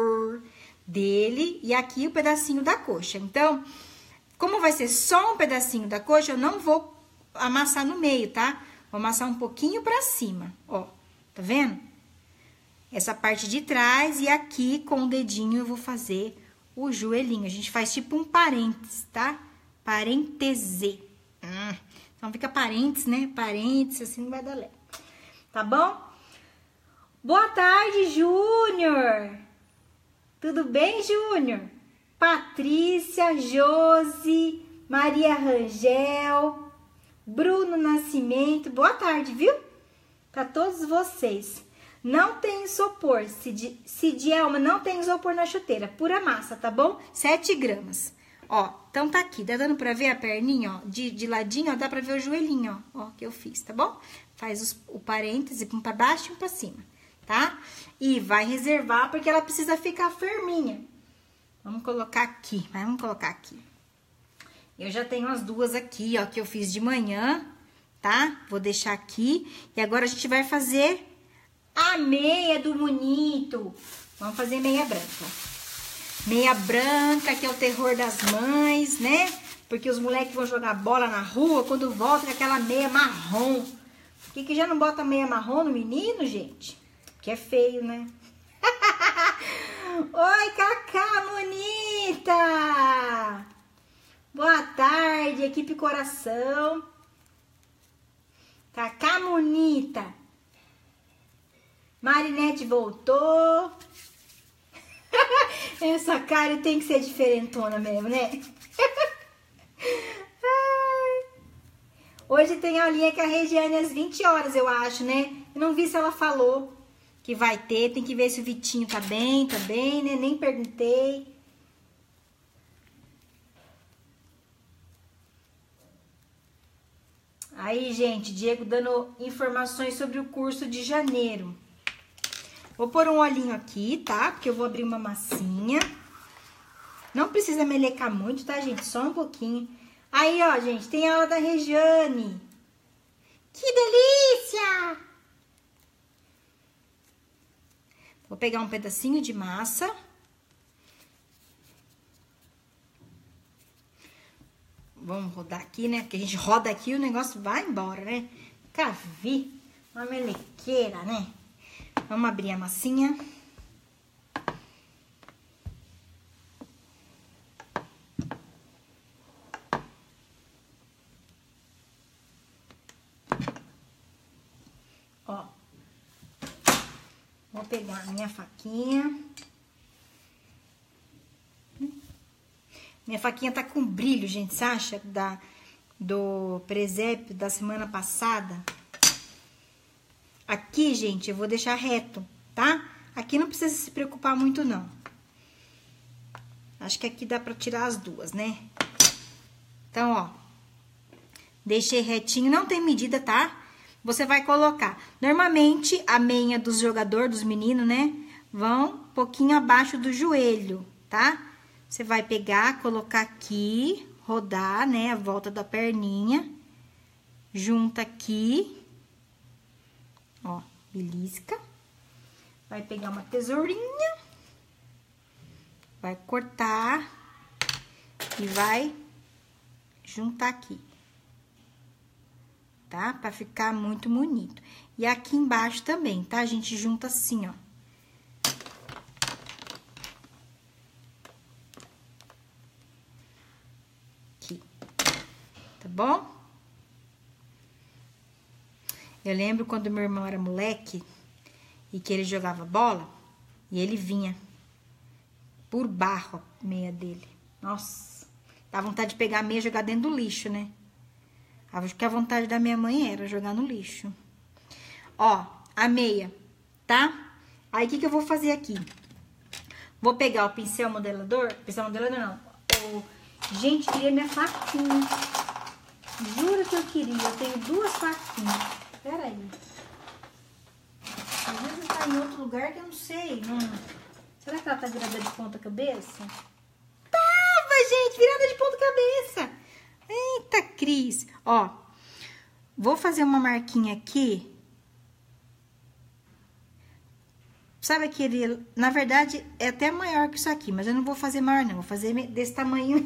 e aqui o pedacinho da coxa. Então, como vai ser só um pedacinho da coxa, eu não vou amassar no meio, tá? Vou amassar um pouquinho pra cima, ó. Tá vendo? Essa parte de trás e aqui com o dedinho eu vou fazer o joelhinho. A gente faz tipo um parênteses, tá? Parêntese. Então, fica parênteses, né? Parênteses, assim não vai dar lé. Tá bom? Boa tarde, Júnior. Tudo bem, Júnior? Patrícia, Josi, Maria Rangel, Bruno Nascimento. Boa tarde, viu? Para todos vocês. Não tem isopor. Cidielma, não tem isopor na chuteira. Pura massa, tá bom? 7 gramas. Ó, então tá aqui. Tá dando pra ver a perninha, ó? De ladinho, ó, dá pra ver o joelhinho, ó. Ó, que eu fiz, tá bom? Faz o parêntese, um pra baixo e um pra cima. Tá? E vai reservar porque ela precisa ficar firminha. Vamos colocar aqui, vamos colocar aqui. Eu já tenho as 2 aqui, ó, que eu fiz de manhã, tá? Vou deixar aqui. E agora a gente vai fazer a meia do bonito. Vamos fazer meia branca. Meia branca, que é o terror das mães, né? Porque os moleques vão jogar bola na rua, quando volta aquela meia marrom. Por que já não bota meia marrom no menino, gente? Que é feio, né? Oi, Cacá, bonita! Boa tarde, equipe Coração. Cacá, bonita. Marinete voltou. Essa cara tem que ser diferentona mesmo, né? Hoje tem aulinha com a Regiane às 20 horas, eu acho, né? Eu não vi se ela falou que vai ter. Tem que ver se o Vitinho tá bem, né? Nem perguntei. Aí, gente, Diego dando informações sobre o curso de janeiro. Vou pôr um olhinho aqui, tá? Porque eu vou abrir uma massinha. Não precisa melecar muito, tá, gente? Só um pouquinho. Aí, ó, gente, tem a aula da Regiane. Que delícia! Vou pegar um pedacinho de massa. Vamos rodar aqui, né? Porque a gente roda aqui e o negócio vai embora, né? Nunca vi uma melequeira, né? Vamos abrir a massinha. Ó. Vou pegar a minha faquinha. Minha faquinha tá com brilho, gente, você acha? Do presépio da semana passada. Aqui, gente, eu vou deixar reto, tá? Aqui não precisa se preocupar muito, não. Acho que aqui dá pra tirar as duas, né? Então, ó. Deixei retinho, não tem medida, tá? Você vai colocar. Normalmente, a meia dos jogadores, dos meninos, né? Vão um pouquinho abaixo do joelho, tá? Você vai pegar, colocar aqui, rodar, né? A volta da perninha. Junta aqui. Ó, belisca. Vai pegar uma tesourinha. Vai cortar. E vai juntar aqui. Tá? Pra ficar muito bonito. E aqui embaixo também, tá? A gente junta assim, ó. Aqui. Tá bom? Eu lembro quando meu irmão era moleque e que ele jogava bola e ele vinha por barro a meia dele. Nossa, dá vontade de pegar a meia e jogar dentro do lixo, né? Acho que a vontade da minha mãe era jogar no lixo. Ó, a meia, tá? Aí, o que eu vou fazer aqui? Vou pegar o pincel modelador não. Gente, queria minha faquinha. Juro que eu queria, eu tenho duas faquinhas. Pera aí. Às vezes tá em outro lugar que eu não sei. Será que ela tá virada de ponta cabeça? Tava, gente, virada de ponta cabeça. Eita, Cris. Ó, vou fazer uma marquinha aqui. Sabe aquele... Na verdade, é até maior que isso aqui, mas eu não vou fazer maior, não. Vou fazer desse tamanho.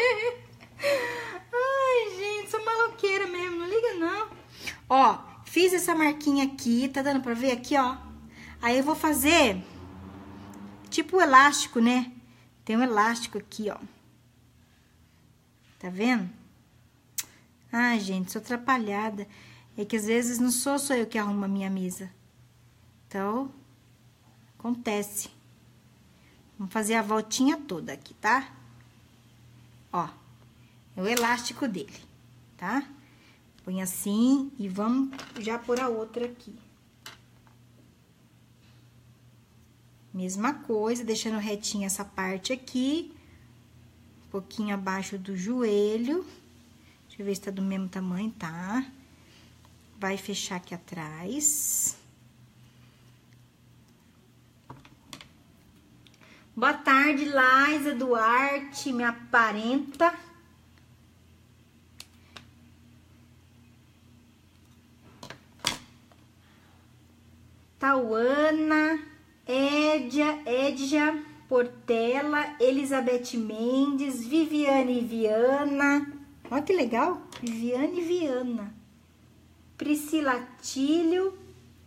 Ai, gente, sou maloqueira mesmo, não liga, não. Ó, fiz essa marquinha aqui, tá dando pra ver aqui, ó? Aí eu vou fazer tipo o elástico, né? Tem um elástico aqui, ó. Tá vendo? Ai, gente, sou atrapalhada. É que às vezes não sou só eu que arrumo a minha mesa. Então, acontece. Vamos fazer a voltinha toda aqui, tá? Ó, é o elástico dele, tá? Põe assim e vamos já pôr a outra aqui. Mesma coisa, deixando retinha essa parte aqui. Um pouquinho abaixo do joelho. Deixa eu ver se tá do mesmo tamanho, tá? Vai fechar aqui atrás. Boa tarde, Laisa Duarte, minha parenta. Tauana, Edja Portela, Elizabeth Mendes, Viviane Viana. Olha que legal, Viviane Viana. Priscila Tílio.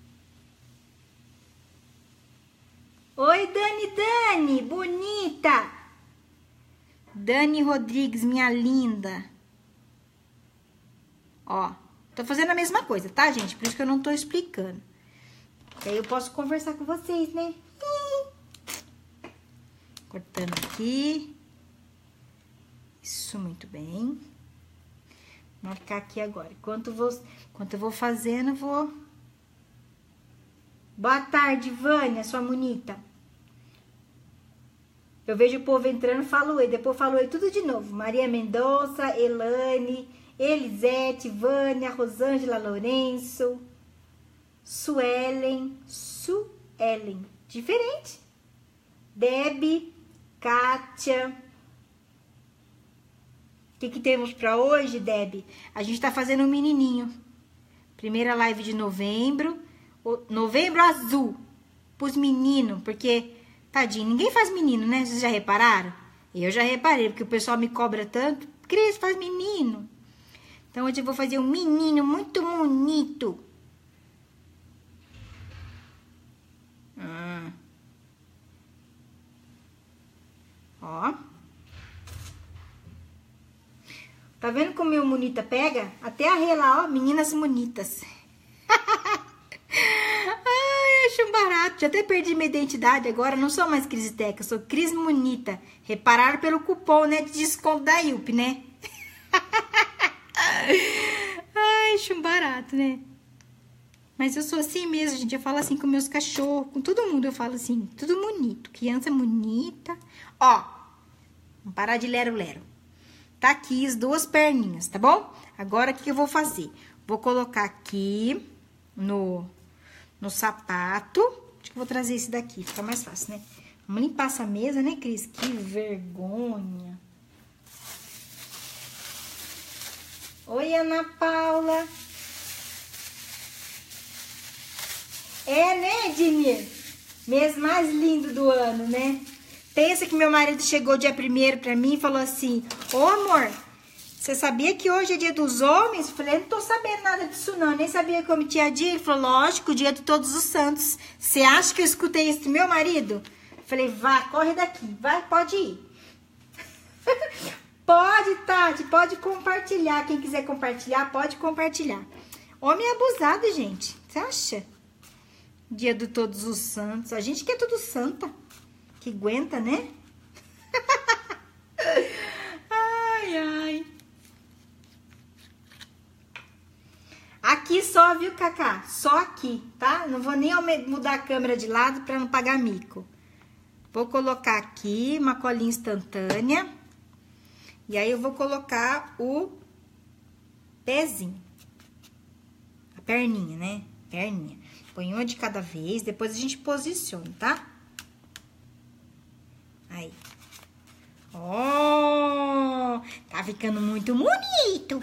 Oi, Dani, bonita. Dani Rodrigues, minha linda. Ó, tô fazendo a mesma coisa, tá, gente? Por isso que eu não tô explicando. Aí eu posso conversar com vocês, né? Cortando aqui. Isso, muito bem. Vou marcar aqui agora. Enquanto eu vou fazendo, vou... Boa tarde, Vânia, sua bonita. Eu vejo o povo entrando, falo oi. Depois falo oi tudo de novo. Maria Mendonça, Elane, Elisete, Vânia, Rosângela Lourenço, Suelen. Diferente. Deb, Kátia. O que temos pra hoje, Deb? A gente tá fazendo um menininho. Primeira live de novembro. Novembro azul. Pros meninos, porque, tadinho, ninguém faz menino, né? Vocês já repararam? Eu já reparei, porque o pessoal me cobra tanto. Cris, faz menino. Então, hoje eu vou fazer um menino muito bonito. Ó. Tá vendo como meu monita pega? Até a Rê lá, ó. Meninas bonitas. Ai, acho um barato. Já até perdi minha identidade agora. Não sou mais Crisiteca, sou Cris Monita. Repararam pelo cupom, né? De desconto da IUP, né? Ai, acho um barato, né? Mas eu sou assim mesmo, gente. Eu falo assim com meus cachorros, com todo mundo eu falo assim. Tudo bonito. Criança bonita. Ó, vamos parar de lero-lero. Tá aqui as duas perninhas, tá bom? Agora, o que eu vou fazer? Vou colocar aqui no sapato. Acho que eu vou trazer esse daqui, fica mais fácil, né? Vamos limpar essa mesa, né, Cris? Que vergonha. Oi, Ana Paula. É, né, Ednir? Mês mais lindo do ano, né? Pensa que meu marido chegou dia 1º pra mim e falou assim: ô, amor, você sabia que hoje é dia dos homens? Eu falei, não tô sabendo nada disso não, nem sabia como tinha dia. Ele falou, lógico, dia de todos os santos. Você acha que eu escutei isso do meu marido? Eu falei, vá, corre daqui, vai, pode ir. Pode, Tati, pode compartilhar. Quem quiser compartilhar, pode compartilhar. Homem abusado, gente, você acha? Dia de todos os santos, a gente que é tudo santa. Que aguenta, né? Ai, ai. Aqui só, viu, Cacá? Só aqui, tá? Não vou nem mudar a câmera de lado pra não pagar mico. Vou colocar aqui uma colinha instantânea. E aí eu vou colocar o pezinho. A perninha, né? Perninha. Põe uma de cada vez, depois a gente posiciona, tá? Aí. Ó, tá ficando muito bonito.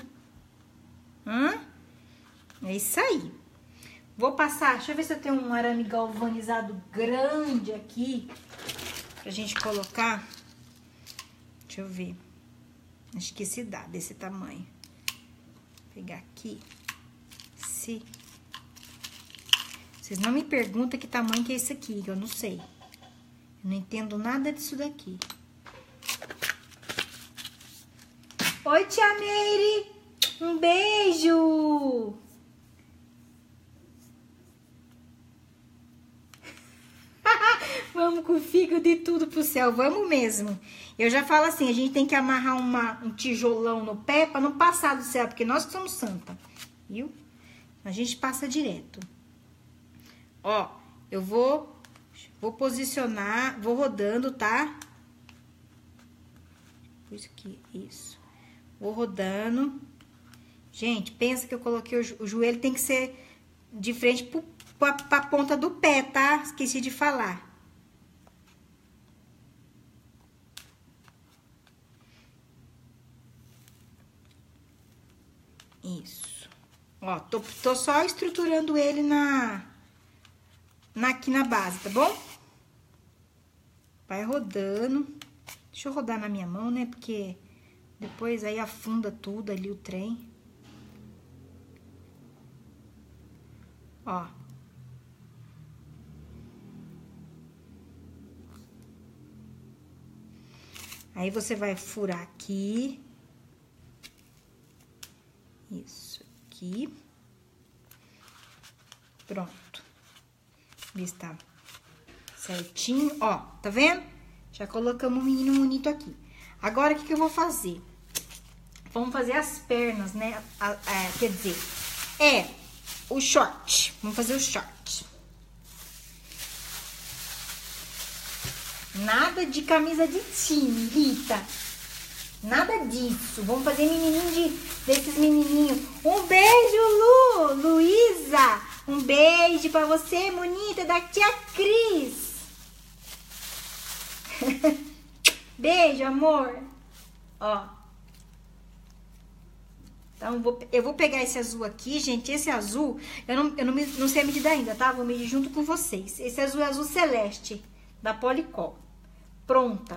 É isso aí. Vou passar, deixa eu ver se eu tenho um arame galvanizado grande aqui pra gente colocar. Deixa eu ver. Acho que esse dá, desse tamanho. Vou pegar aqui. Vocês não me perguntam que tamanho que é esse aqui, que eu não sei. Eu não entendo nada disso daqui. Oi, tia Meire! Um beijo! Vamos com o fígado e tudo pro céu, vamos mesmo. Eu já falo assim, a gente tem que amarrar um tijolão no pé pra não passar do céu, porque nós que somos santa, viu? A gente passa direto. Ó, eu vou posicionar, vou rodando, tá? Isso aqui, isso. Vou rodando. Gente, pensa que eu coloquei o joelho, tem que ser de frente pra ponta do pé, tá? Esqueci de falar. Isso. Ó, tô só estruturando ele aqui na base, tá bom? Vai rodando. Deixa eu rodar na minha mão, né? Porque depois aí afunda tudo ali o trem. Ó. Aí, você vai furar aqui. Isso aqui. Pronto. Vê se tá certinho. Ó, tá vendo? Já colocamos o menino bonito aqui. Agora, o que eu vou fazer? Vamos fazer as pernas, né? Quer dizer, o short. Vamos fazer o short. Nada de camisa de time, Rita. Nada disso. Vamos fazer desses menininhos. Um beijo, Luísa. Um beijo pra você, bonita, da tia Cris. Beijo, amor. Ó. Então, eu vou pegar esse azul aqui, gente. Esse azul, eu não sei a medida ainda, tá? Vou medir junto com vocês. Esse azul é azul celeste, da Policol. Pronta.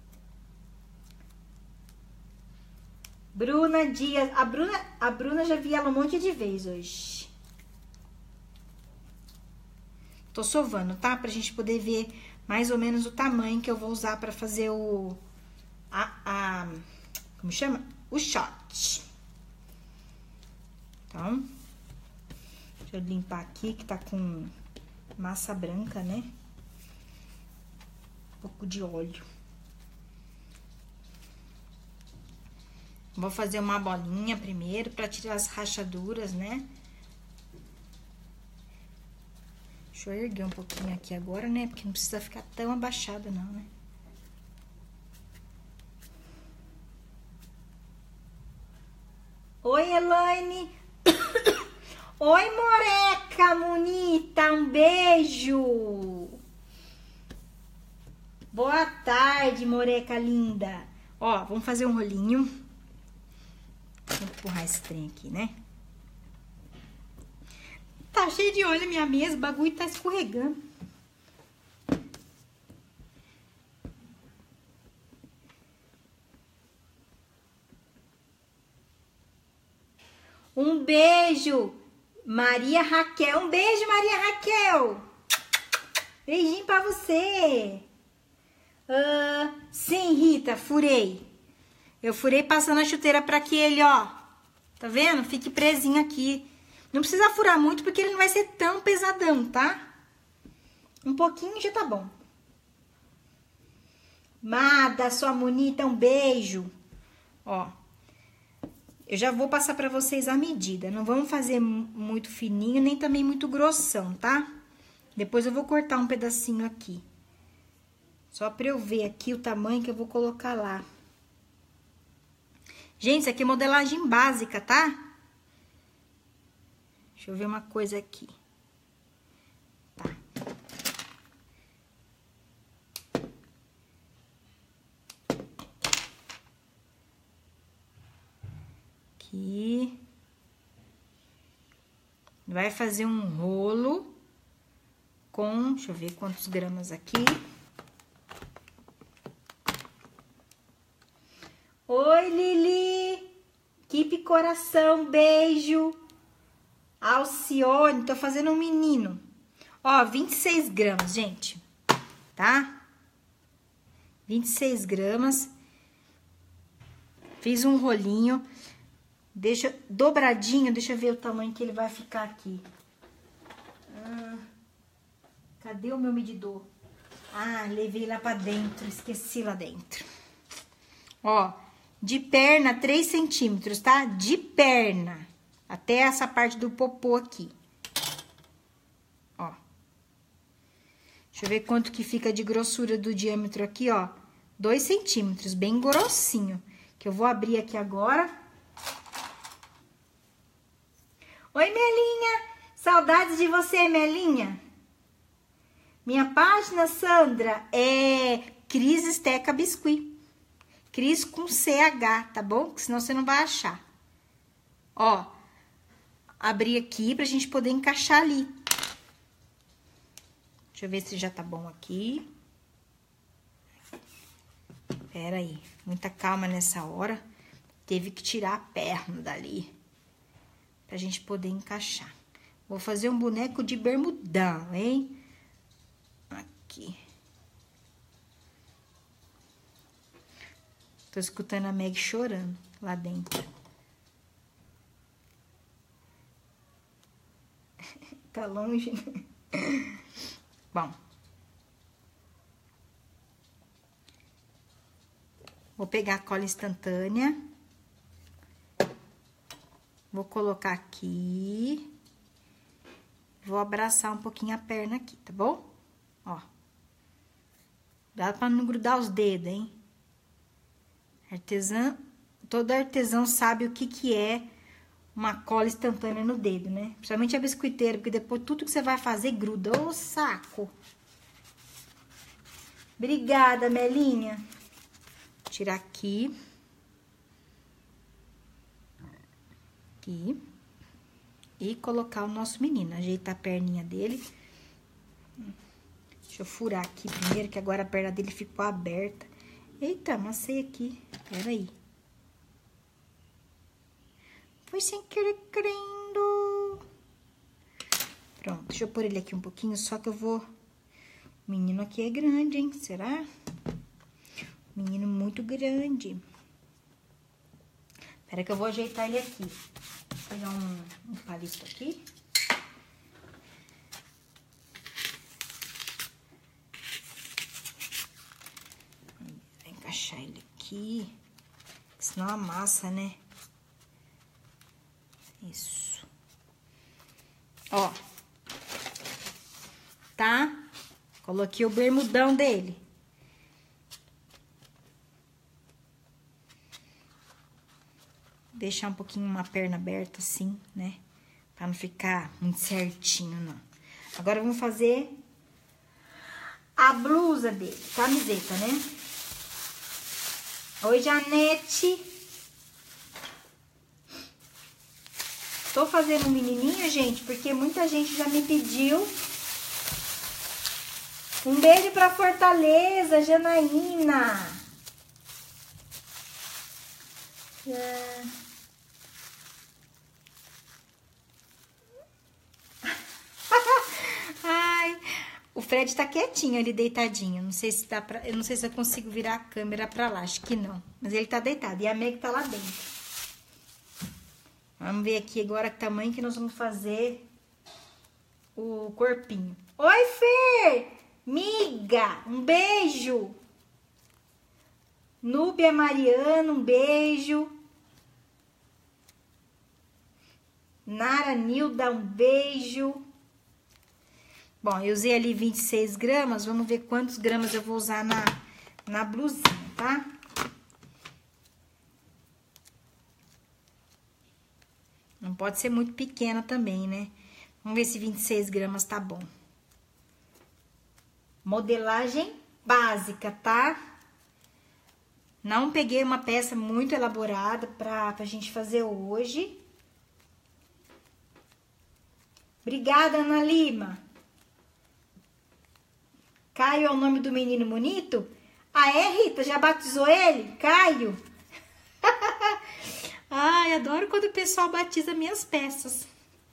Bruna Dias. A Bruna já vi ela um monte de vezes hoje. Tô sovando, tá? Pra gente poder ver mais ou menos o tamanho que eu vou usar pra fazer como chama? O short. Então, deixa eu limpar aqui, que tá com massa branca, né? Um pouco de óleo. Vou fazer uma bolinha primeiro pra tirar as rachaduras, né? Deixa eu erguer um pouquinho aqui agora, né? Porque não precisa ficar tão abaixada, não, né? Oi, Elaine! Oi, moreca bonita! Um beijo! Boa tarde, moreca linda! Ó, vamos fazer um rolinho. Vou empurrar esse trem aqui, né? Tá cheio de óleo a minha mesa, o bagulho tá escorregando. Um beijo, Maria Raquel. Um beijo, Maria Raquel. Beijinho pra você. Sim, Rita, furei. Eu furei passando a chuteira pra que ele, ó, tá vendo? Fique presinho aqui. Não precisa furar muito, porque ele não vai ser tão pesadão, tá? Um pouquinho já tá bom. Mada, sua bonita, um beijo. Ó, eu já vou passar pra vocês a medida. Não vamos fazer muito fininho, nem também muito grossão, tá? Depois eu vou cortar um pedacinho aqui. Só pra eu ver aqui o tamanho que eu vou colocar lá. Gente, isso aqui é modelagem básica, tá? Deixa eu ver uma coisa aqui. Tá. Aqui. Vai fazer um rolo com, deixa eu ver quantos gramas aqui. Oi, Lili. Equipe Coração, beijo. Alcione, tô fazendo um menino. Ó, 26 gramas, gente. Tá? 26 gramas. Fiz um rolinho. Deixa dobradinho, deixa eu ver o tamanho que ele vai ficar aqui. Cadê o meu medidor? Ah, levei lá pra dentro, esqueci lá dentro. Ó, de perna, 3 centímetros, tá? De perna. Até essa parte do popô aqui. Ó. Deixa eu ver quanto que fica de grossura do diâmetro aqui, ó. 2 centímetros, bem grossinho. Que eu vou abrir aqui agora. Oi, Melinha. Saudades de você, Melinha. Minha página, Sandra, é Cris Esteca Biscuit. Cris com CH, tá bom? Porque senão você não vai achar. Ó. Abrir aqui pra gente poder encaixar ali. Deixa eu ver se já tá bom aqui. Pera aí, muita calma nessa hora. Teve que tirar a perna dali. Pra gente poder encaixar. Vou fazer um boneco de bermudão, hein? Aqui. Tô escutando a Meg chorando lá dentro. Tá longe, né? Bom. Vou pegar a cola instantânea. Vou colocar aqui. Vou abraçar um pouquinho a perna aqui, tá bom? Ó. Dá pra não grudar os dedos, hein? Todo artesão sabe o que é uma cola instantânea no dedo, né? Principalmente a biscoiteira, porque depois tudo que você vai fazer gruda. Ô, saco! Obrigada, Melinha. Vou tirar aqui. Aqui. E colocar o nosso menino. Ajeitar a perninha dele. Deixa eu furar aqui primeiro, que agora a perna dele ficou aberta. Eita, amassei aqui. Pera aí. Foi sem querer querendo. Pronto, deixa eu pôr ele aqui um pouquinho, só que eu vou... O menino aqui é grande, hein? Será? Menino muito grande. Espera que eu vou ajeitar ele aqui. Vou pegar um palito aqui. Vou encaixar ele aqui. Senão amassa, né? Isso. Ó. Tá? Coloquei o bermudão dele. Deixar um pouquinho uma perna aberta assim, né? Pra não ficar muito certinho, não. Agora, vamos fazer a blusa dele. Camiseta, né? Oi, Janete. Tô fazendo um menininho, gente, porque muita gente já me pediu. Um beijo pra Fortaleza, Janaína. Ai, o Fred tá quietinho ali, deitadinho. Não sei se dá pra, eu não sei se eu consigo virar a câmera pra lá, acho que não. Mas ele tá deitado e a Meg tá lá dentro. Vamos ver aqui agora que tamanho que nós vamos fazer o corpinho. Oi, Fê! Miga, um beijo. Núbia Mariana, um beijo. Nara Nilda, um beijo. Bom, eu usei ali 26 gramas. Vamos ver quantos gramas eu vou usar na blusinha, tá? Não pode ser muito pequena também, né? Vamos ver se 26 gramas tá bom. Modelagem básica, tá? Não peguei uma peça muito elaborada pra gente fazer hoje. Obrigada, Ana Lima. Caio é o nome do menino bonito? Ah, é, Rita? Já batizou ele? Caio? Ai, adoro quando o pessoal batiza minhas peças.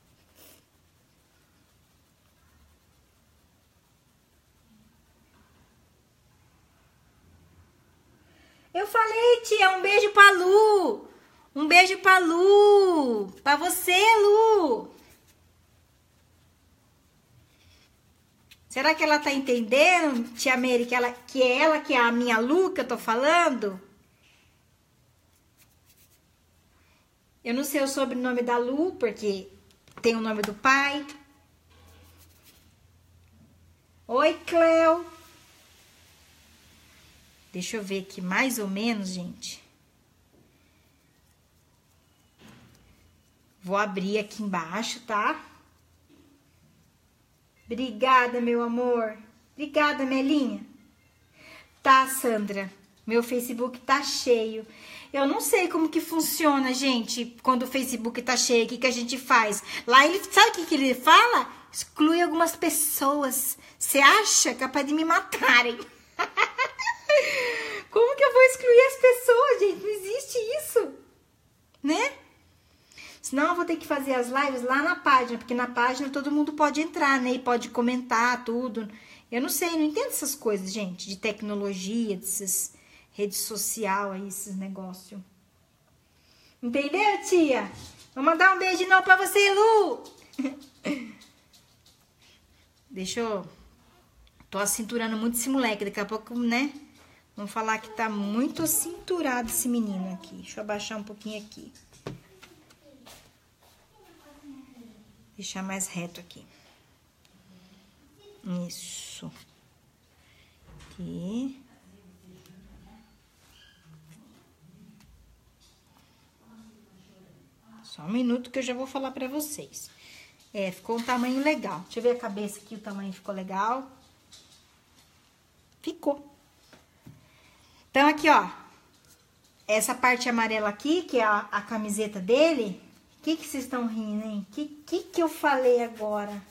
Eu falei, tia, um beijo pra Lu. Um beijo pra Lu. Pra você, Lu. Será que ela tá entendendo, tia Mary, que é ela que é a minha Lu que eu tô falando? Eu não sei o sobrenome da Lu, porque tem o nome do pai. Oi, Cleo. Deixa eu ver aqui mais ou menos, gente. Vou abrir aqui embaixo, tá? Obrigada, meu amor. Obrigada, Melinha. Tá, Sandra. Meu Facebook tá cheio. Eu não sei como que funciona, gente, quando o Facebook tá cheio. O que a gente faz? Lá ele, sabe o que ele fala? Exclui algumas pessoas. Você acha? Capaz de me matarem. Como que eu vou excluir as pessoas, gente? Não existe isso, né? Senão eu vou ter que fazer as lives lá na página, porque na página todo mundo pode entrar, né? E pode comentar tudo. Eu não sei, não entendo essas coisas, gente, de tecnologia, dessas redes sociais aí, esses negócios. Entendeu, tia? Vou mandar um beijo de novo pra você, Lu! Deixa eu... Tô acinturando muito esse moleque, daqui a pouco, né? Vamos falar que tá muito acinturado esse menino aqui. Deixa eu abaixar um pouquinho aqui. Deixar mais reto aqui. Isso. Aqui. Só um minuto que eu já vou falar pra vocês. Ficou um tamanho legal. Deixa eu ver a cabeça aqui, o tamanho ficou legal. Ficou. Então, aqui, ó. Essa parte amarela aqui, que é a camiseta dele... O que vocês estão rindo, hein? Que eu falei agora?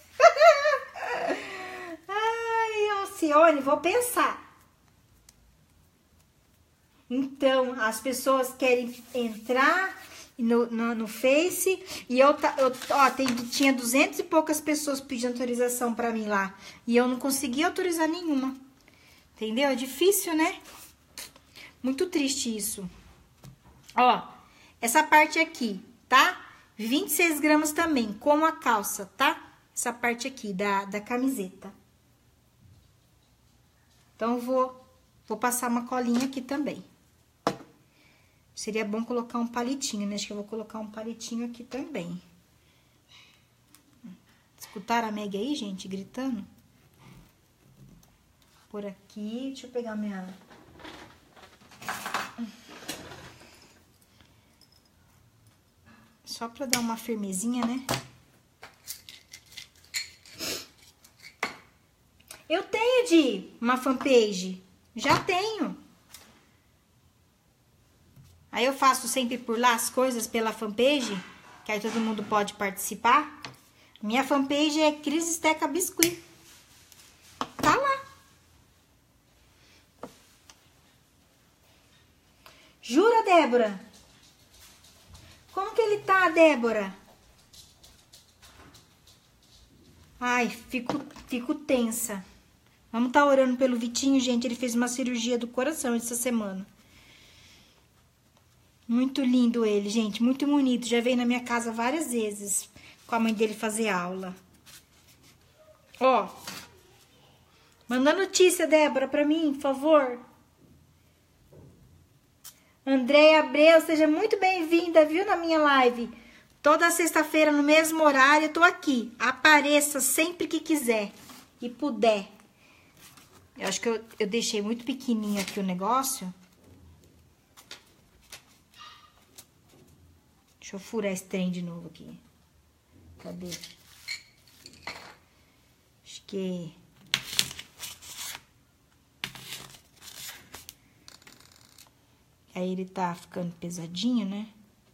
Ai, Alcione, vou pensar. Então, as pessoas querem entrar no Face e tinha 200 e poucas pessoas pedindo autorização pra mim lá. E eu não consegui autorizar nenhuma. Entendeu? É difícil, né? Muito triste isso. Ó, essa parte aqui... Tá? 26 gramas também, como a calça, tá? Essa parte aqui da camiseta. Então, vou passar uma colinha aqui também. Seria bom colocar um palitinho, né? Acho que eu vou colocar um palitinho aqui também. Escutaram a Meg aí, gente, gritando? Por aqui, deixa eu pegar minha... Só pra dar uma firmezinha, né? Eu tenho, uma fanpage. Já tenho. Aí eu faço sempre por lá as coisas pela fanpage, que aí todo mundo pode participar. Minha fanpage é Cris Esteca Biscuit. Tá lá. Jura, Débora? Como que ele tá, Débora? Ai, fico tensa. Vamos tá orando pelo Vitinho, gente. Ele fez uma cirurgia do coração essa semana. Muito lindo ele, gente. Muito bonito. Já veio na minha casa várias vezes com a mãe dele fazer aula. Ó. Manda notícia, Débora, pra mim, por favor. Andréia Abreu, seja muito bem-vinda, viu, na minha live. Toda sexta-feira, no mesmo horário, eu tô aqui. Apareça sempre que quiser e puder. Eu acho que eu deixei muito pequenininho aqui o negócio. Deixa eu furar esse trem de novo aqui. Cadê? Acho que... Aí ele tá ficando pesadinho, né?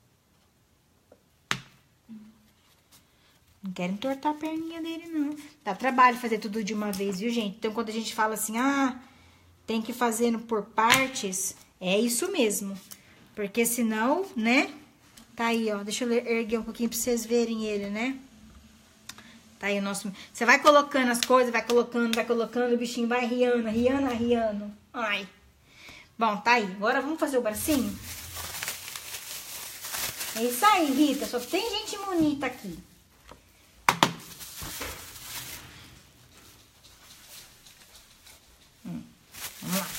Não quero entortar a perninha dele, não. Dá trabalho fazer tudo de uma vez, viu, gente? Então, quando a gente fala assim, tem que ir fazendo por partes, é isso mesmo. Porque senão, né? Tá aí, ó. Deixa eu erguer um pouquinho pra vocês verem ele, né? Tá aí o nosso... Você vai colocando as coisas, vai colocando, o bichinho vai riando. Ai. Bom, tá aí. Agora vamos fazer o bracinho? É isso aí, Rita. Só tem gente bonita aqui. Vamos lá.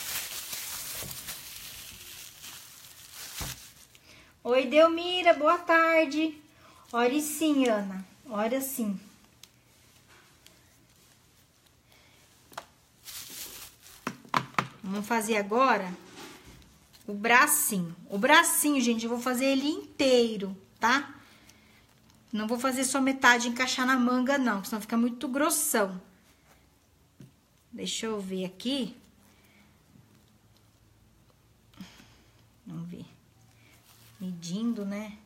Oi, Delmira. Boa tarde. Ore sim, Ana. Ora sim. Vamos fazer agora o bracinho. O bracinho, gente, eu vou fazer ele inteiro, tá? Não vou fazer só metade encaixar na manga, não, senão fica muito grossão. Deixa eu ver aqui. Vamos ver. Medindo, né?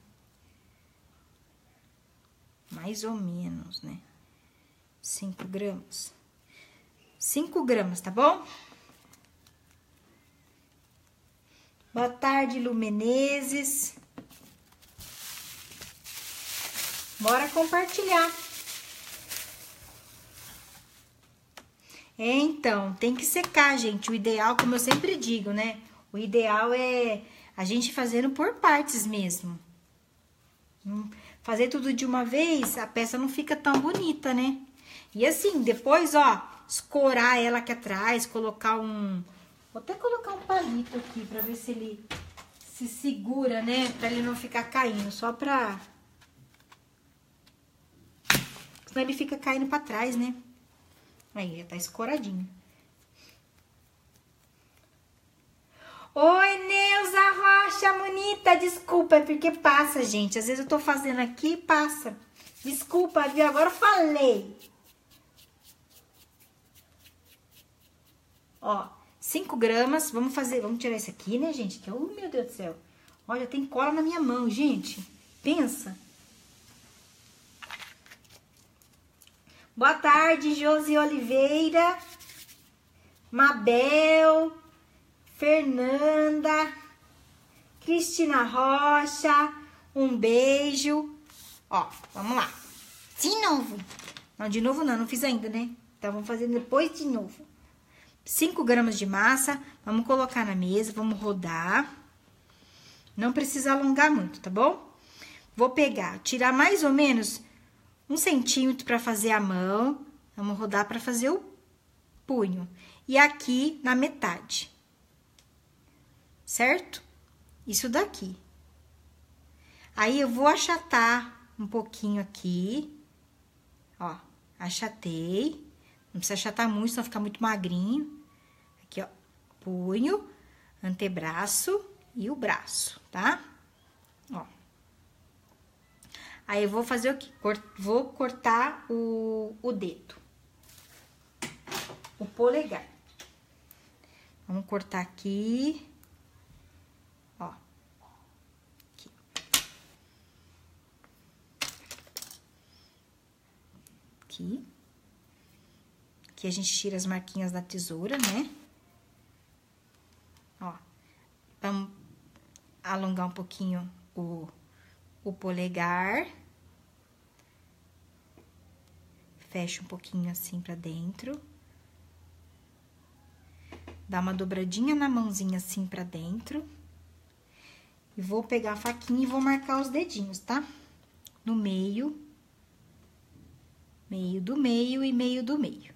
Mais ou menos, né? 5 gramas. 5 gramas, tá bom? Boa tarde, Lu Menezes. Bora compartilhar. Então, tem que secar, gente. O ideal, como eu sempre digo, né? O ideal é a gente fazendo por partes mesmo. Fazer tudo de uma vez, a peça não fica tão bonita, né? E assim, depois, ó, escorar ela aqui atrás, colocar um... Vou até colocar um palito aqui pra ver se ele se segura, né? Pra ele não ficar caindo, só pra... Senão ele fica caindo pra trás, né? Aí, já tá escoradinho. Oi, Neuza Rocha, bonita. Desculpa, é porque passa, gente. Às vezes eu tô fazendo aqui e passa. Desculpa, viu? Agora eu falei. Ó, 5 gramas. Vamos fazer, vamos tirar isso aqui, né, gente? Que, oh, meu Deus do céu. Olha, tem cola na minha mão, gente. Pensa. Boa tarde, Josi Oliveira, Mabel, Fernanda, Cristina Rocha, um beijo. Ó, vamos lá. De novo. Não, de novo não fiz ainda, né? Então, vamos fazer depois de novo. 5 gramas de massa, vamos colocar na mesa, vamos rodar. Não precisa alongar muito, tá bom? Vou pegar, tirar mais ou menos 1 centímetro para fazer a mão. Vamos rodar para fazer o punho. E aqui na metade. Certo? Isso daqui. Aí, eu vou achatar um pouquinho aqui. Ó, achatei. Não precisa achatar muito, senão fica muito magrinho. Aqui, ó, punho, antebraço e o braço, tá? Ó. Aí, eu vou fazer o quê? Vou cortar o dedo. O polegar. Vamos cortar aqui. Ó. Aqui. Aqui. Aqui a gente tira as marquinhas da tesoura, né? Ó. Vamos alongar um pouquinho o polegar. Fecha um pouquinho assim pra dentro. Dá uma dobradinha na mãozinha assim pra dentro. E vou pegar a faquinha e vou marcar os dedinhos, tá? No meio. Meio do meio e meio do meio.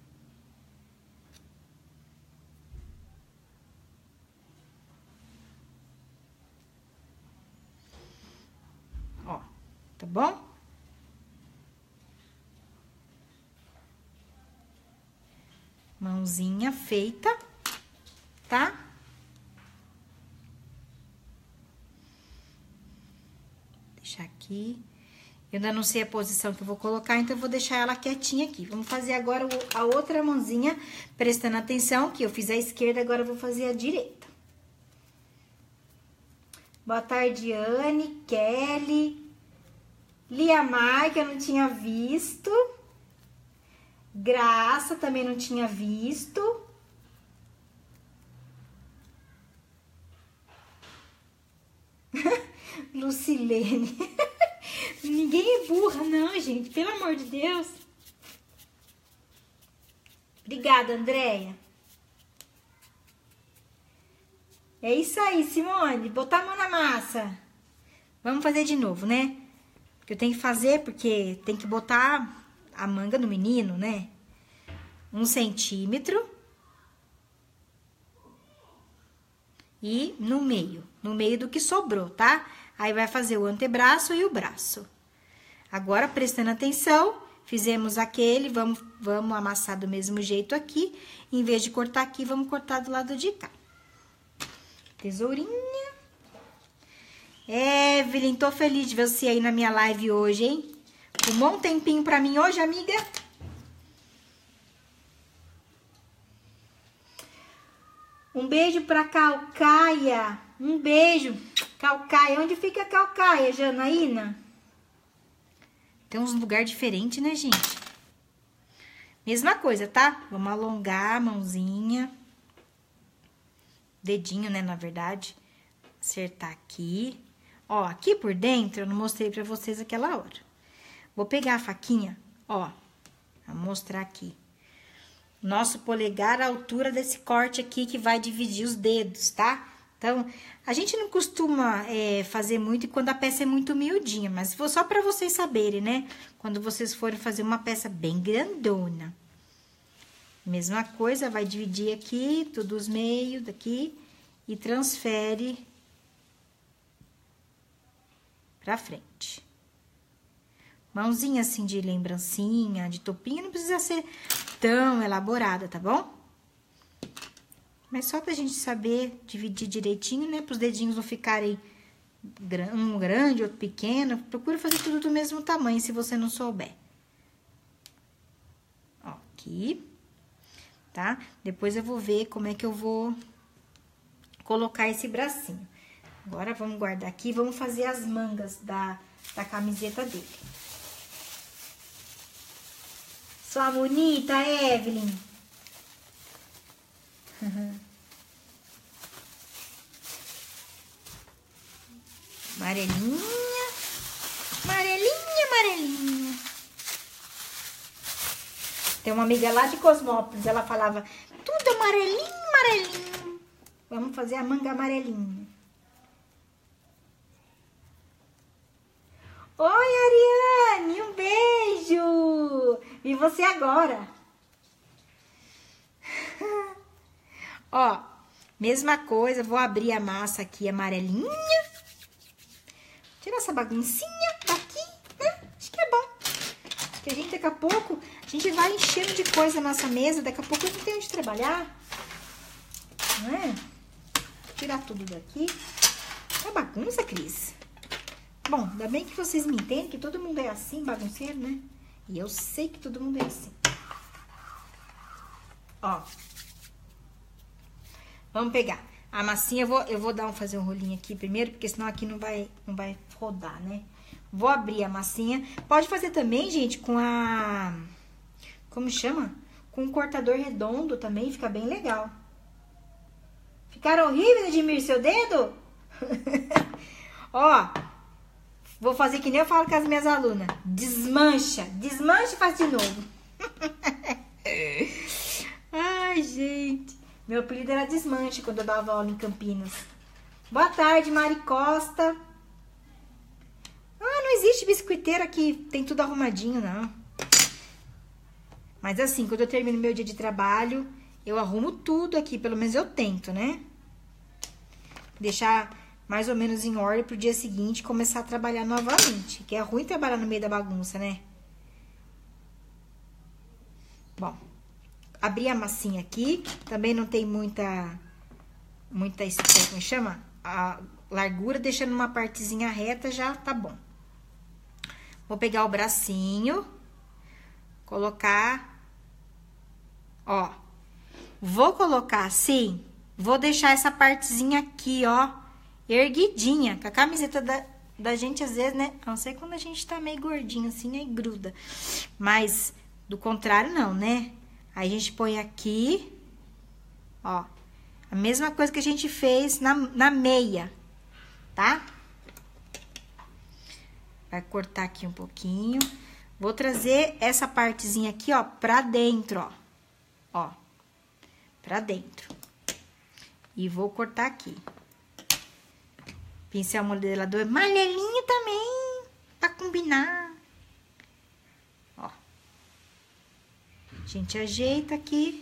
Ó, tá bom? Mãozinha feita, tá? Deixar aqui. Eu ainda não sei a posição que eu vou colocar, então eu vou deixar ela quietinha aqui. Vamos fazer agora a outra mãozinha, prestando atenção, que eu fiz a esquerda, agora eu vou fazer a direita. Boa tarde, Anne, Kelly, Liamar, que eu não tinha visto. Graça, também não tinha visto. Lucilene. Ninguém é burra, não, gente. Pelo amor de Deus. Obrigada, Andréia. É isso aí, Simone. Botar a mão na massa. Vamos fazer de novo, né? Que eu tenho que fazer, porque tem que botar a manga no menino, né? 1 centímetro. E no meio do que sobrou, tá? Aí, vai fazer o antebraço e o braço. Agora, prestando atenção, fizemos aquele, vamos amassar do mesmo jeito aqui. Em vez de cortar aqui, vamos cortar do lado de cá. Tesourinha. Evelyn, tô feliz de ver você aí na minha live hoje, hein? Um bom tempinho pra mim hoje, amiga. Um beijo pra Calcaia. Um beijo. Calcaia. Onde fica Calcaia, Janaína? Tem uns lugares diferentes, né, gente? Mesma coisa, tá? Vamos alongar a mãozinha. Dedinho, né, na verdade. Acertar aqui. Ó, aqui por dentro, eu não mostrei pra vocês aquela hora. Vou pegar a faquinha, ó. Vou mostrar aqui. Nosso polegar, a altura desse corte aqui que vai dividir os dedos, tá? Então, a gente não costuma fazer muito quando a peça é muito miudinha, mas só pra vocês saberem, né? Quando vocês forem fazer uma peça bem grandona. Mesma coisa, vai dividir aqui, tudo os meios daqui e transfere pra frente. Mãozinha assim de lembrancinha, de topinho, não precisa ser tão elaborada, tá bom? Mas só pra gente saber dividir direitinho, né? Para os dedinhos não ficarem um grande, outro pequeno. Procura fazer tudo do mesmo tamanho, se você não souber. Ó, aqui, tá? Depois eu vou ver como é que eu vou colocar esse bracinho. Agora, vamos guardar aqui, vamos fazer as mangas da camiseta dele. Sua bonita, Evelyn. Amarelinha, amarelinha, amarelinha. Tem uma amiga lá de Cosmópolis, ela falava, tudo amarelinho, amarelinho. Vamos fazer a manga amarelinha. Oi, Ariane, um beijo. Vi você agora. Ó, mesma coisa, vou abrir a massa aqui amarelinha. Tirar essa baguncinha daqui, né? Acho que é bom. Porque a gente, daqui a pouco, a gente vai enchendo de coisa na nossa mesa. Daqui a pouco eu não tenho onde trabalhar. Não é? Tirar tudo daqui. É bagunça, Cris. Bom, ainda bem que vocês me entendem, que todo mundo é assim, bagunceiro, né? E eu sei que todo mundo é assim. Ó. Vamos pegar. A massinha, eu vou fazer um rolinho aqui primeiro, porque senão aqui não vai rodar, né? Vou abrir a massinha. Pode fazer também, gente, com a... Como chama? Com um cortador redondo também, fica bem legal. Ficaram horríveis, Edmir, seu dedo? Ó, vou fazer que nem eu falo com as minhas alunas. Desmancha. Desmancha e faz de novo. Ai, gente. Meu apelido era Desmanche quando eu dava aula em Campinas. Boa tarde, Mari Costa. Ah, não existe biscoiteira que tem tudo arrumadinho, não. Mas assim, quando eu termino meu dia de trabalho, eu arrumo tudo aqui. Pelo menos eu tento, né? Deixar mais ou menos em ordem pro dia seguinte começar a trabalhar novamente. Que é ruim trabalhar no meio da bagunça, né? Bom, abri a massinha aqui. Também não tem muita, como chama? A largura, deixando uma partezinha reta já tá bom. Vou pegar o bracinho, colocar, ó. Vou colocar assim, vou deixar essa partezinha aqui, ó, erguidinha. Com a camiseta da gente, às vezes, né? A não ser quando a gente tá meio gordinho assim, aí gruda. Mas, do contrário, não, né? Aí a gente põe aqui, ó. A mesma coisa que a gente fez na meia, tá? Vai cortar aqui um pouquinho. Vou trazer essa partezinha aqui, ó, pra dentro, ó. Ó, pra dentro. E vou cortar aqui. Pincel modelador, amarelinho também, pra combinar. Ó. A gente ajeita aqui.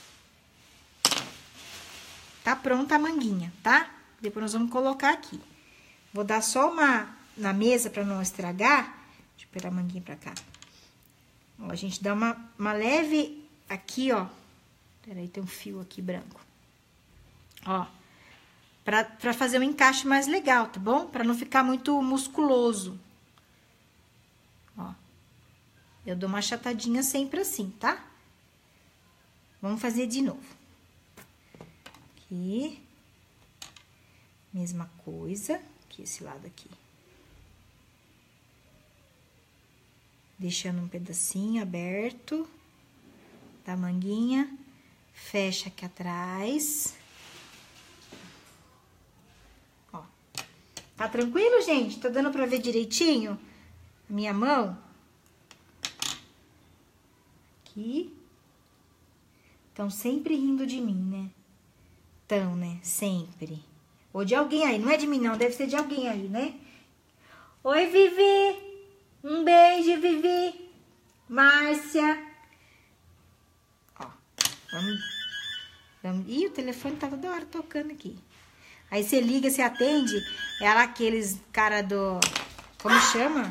Tá pronta a manguinha, tá? Depois nós vamos colocar aqui. Vou dar só uma na mesa pra não estragar. Deixa eu pegar a manguinha pra cá. Ó, a gente dá uma leve aqui, ó. Peraí, tem um fio aqui branco. Ó. Pra fazer um encaixe mais legal, tá bom? Pra não ficar muito musculoso. Ó. Eu dou uma achatadinha sempre assim, tá? Vamos fazer de novo. Aqui. Mesma coisa. Aqui, esse lado aqui. Deixando um pedacinho aberto da manguinha. Fecha aqui atrás. Ó. Tá tranquilo, gente? Tá dando pra ver direitinho a minha mão? aqui. Estão sempre rindo de mim, né? Estão, né? Sempre. Ou de alguém aí. Não é de mim, não. Deve ser de alguém aí, né? Oi, Vivi. Um beijo, Vivi. Márcia. Ó. Vamos. Ih, o telefone tá toda hora tocando aqui. Aí você liga, você atende. Ela, aqueles cara do... Como chama?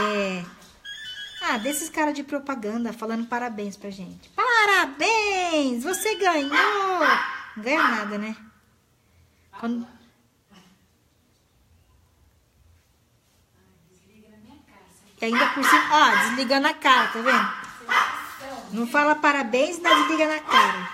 Desses caras de propaganda falando parabéns pra gente. Parabéns! Você ganhou! Não ganha nada, né? Quando... E ainda por cima... Ó, desligando a cara, tá vendo? Não fala parabéns, não desliga na cara.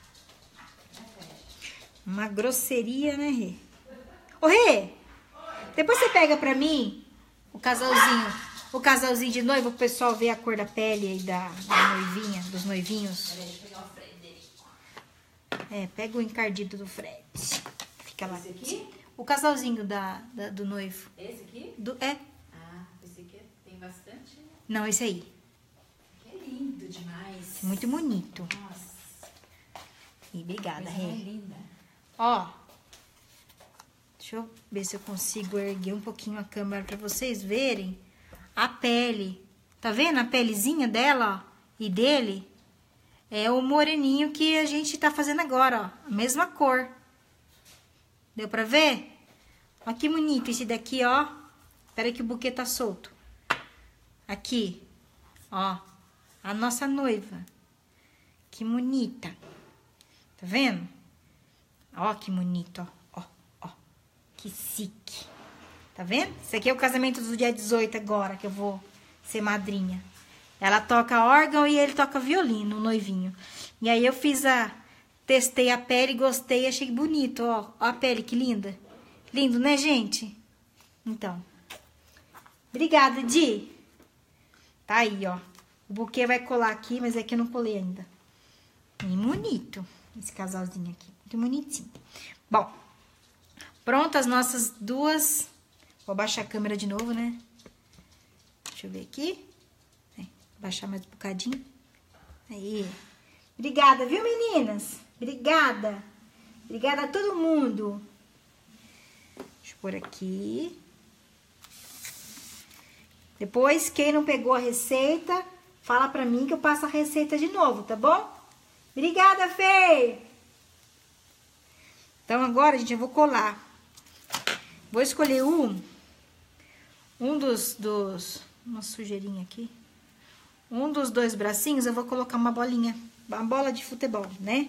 Uma grosseria, né, Rê? Ô, Rê! Depois você pega pra mim o casalzinho de noivo, o pessoal ver a cor da pele aí da noivinha, dos noivinhos. Deixa eu pegar o Frederico. Pega o encardido do Fred. Fica lá. Esse aqui? O casalzinho do noivo. Esse aqui? Esse aqui tem bastante. Não, esse aí. Que é lindo demais. Muito bonito. Nossa. E obrigada, Coisa mais Rê. linda. Ó. Deixa eu ver se eu consigo erguer um pouquinho a câmera pra vocês verem a pele. Tá vendo a pelezinha dela, ó, e dele? É o moreninho que a gente tá fazendo agora, ó. A mesma cor. Deu pra ver? Ó que bonito esse daqui, ó. Espera que o buquê tá solto. Aqui, ó. A nossa noiva. Que bonita. Tá vendo? Ó que bonito, ó. Que chique. Tá vendo? Esse aqui é o casamento do dia 18 agora, que eu vou ser madrinha. Ela toca órgão e ele toca violino, o noivinho. E aí eu testei a pele, gostei, achei bonito, ó. Ó a pele, que linda. Lindo, né, gente? Então. Obrigada, Di. Tá aí, ó. O buquê vai colar aqui, mas é que eu não colei ainda. Bem bonito esse casalzinho aqui. Muito bonitinho. Bom. Pronto, as nossas duas. Vou baixar a câmera de novo, né? Deixa eu ver aqui. Baixar mais um bocadinho. Aí. Obrigada, viu, meninas? Obrigada. Obrigada a todo mundo. Deixa eu pôr aqui. Depois, quem não pegou a receita, fala pra mim que eu passo a receita de novo, tá bom? Obrigada, Fê! Então, agora, gente, eu vou colar. Vou escolher um dos... Uma sujeirinha aqui. Um dos dois bracinhos, eu vou colocar uma bolinha. Uma bola de futebol, né?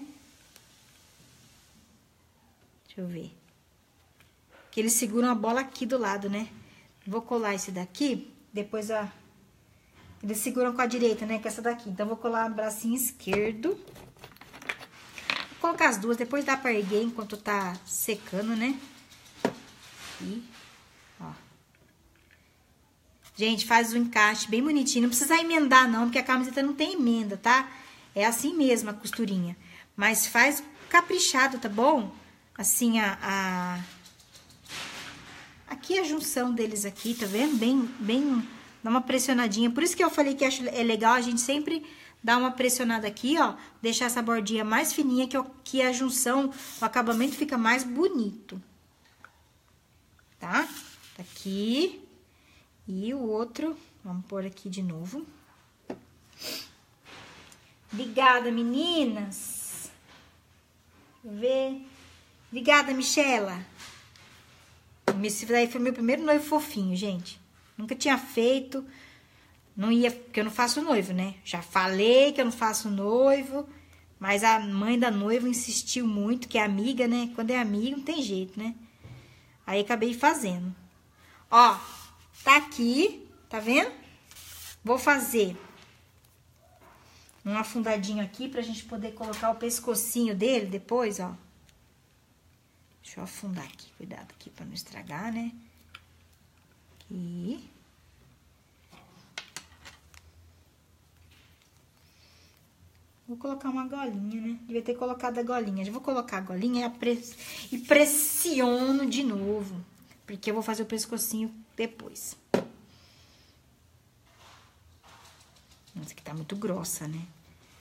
Deixa eu ver. Que eles seguram a bola aqui do lado, né? Vou colar esse daqui. Depois, eles seguram com a direita, né? Que é essa daqui. Então, eu vou colar o bracinho esquerdo. Vou colocar as duas. Depois dá pra erguer enquanto tá secando, né? Aqui, ó. Gente, faz o encaixe bem bonitinho. Não precisa emendar, não, porque a camiseta não tem emenda, tá? É assim mesmo a costurinha. Mas faz caprichado, tá bom? Assim, aqui a junção deles aqui, tá vendo? Bem, dá uma pressionadinha. Por isso que eu falei que é legal a gente sempre dar uma pressionada aqui, ó. Deixar essa bordinha mais fininha, que a junção, o acabamento fica mais bonito. Tá? Tá aqui. E o outro, vamos pôr aqui de novo. Obrigada, meninas. Deixa eu ver. Obrigada, Michela. Esse daí foi meu primeiro noivo fofinho, gente. Nunca tinha feito. Não ia, porque eu não faço noivo, né? Já falei que eu não faço noivo. Mas a mãe da noiva insistiu muito, que é amiga, né? Quando é amiga, não tem jeito, né? Aí acabei fazendo. Ó, tá aqui, tá vendo? Vou fazer um afundadinho aqui pra gente poder colocar o pescocinho dele depois, ó. Deixa eu afundar aqui, cuidado aqui pra não estragar, né? Aqui. Vou colocar uma golinha, né? Devia ter colocado a golinha. Já vou colocar a golinha e pressiono de novo. Porque eu vou fazer o pescocinho depois. Nossa, aqui tá muito grossa, né?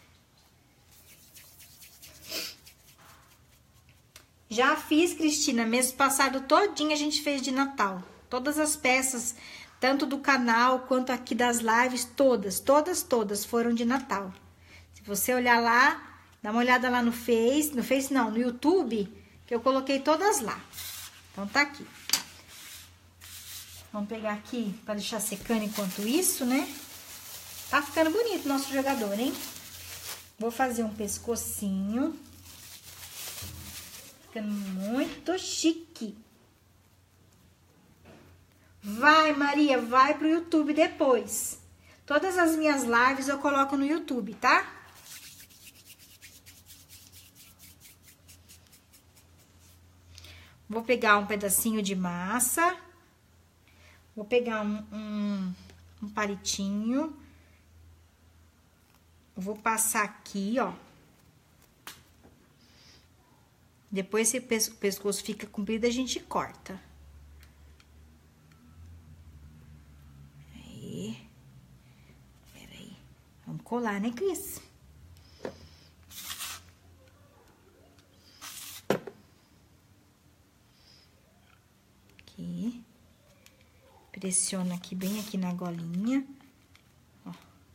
Já fiz, Cristina, mês passado todinho a gente fez de Natal. Todas as peças, tanto do canal quanto aqui das lives, todas foram de Natal. Se você olhar lá, dá uma olhada lá no Face não, no YouTube, que eu coloquei todas lá. Então tá aqui. Vamos pegar aqui para deixar secando enquanto isso, né? Tá ficando bonito o nosso jogador, hein? Vou fazer um pescocinho. Ficando muito chique. Vai, Maria, vai pro YouTube depois. Todas as minhas lives eu coloco no YouTube, tá? Vou pegar um pedacinho de massa. Vou pegar um palitinho. Vou passar aqui, ó. Depois, se o pescoço fica comprido, a gente corta. Aí. Peraí. Vamos colar, né, Cris? Aqui. Pressiona aqui, bem aqui na golinha. Ó.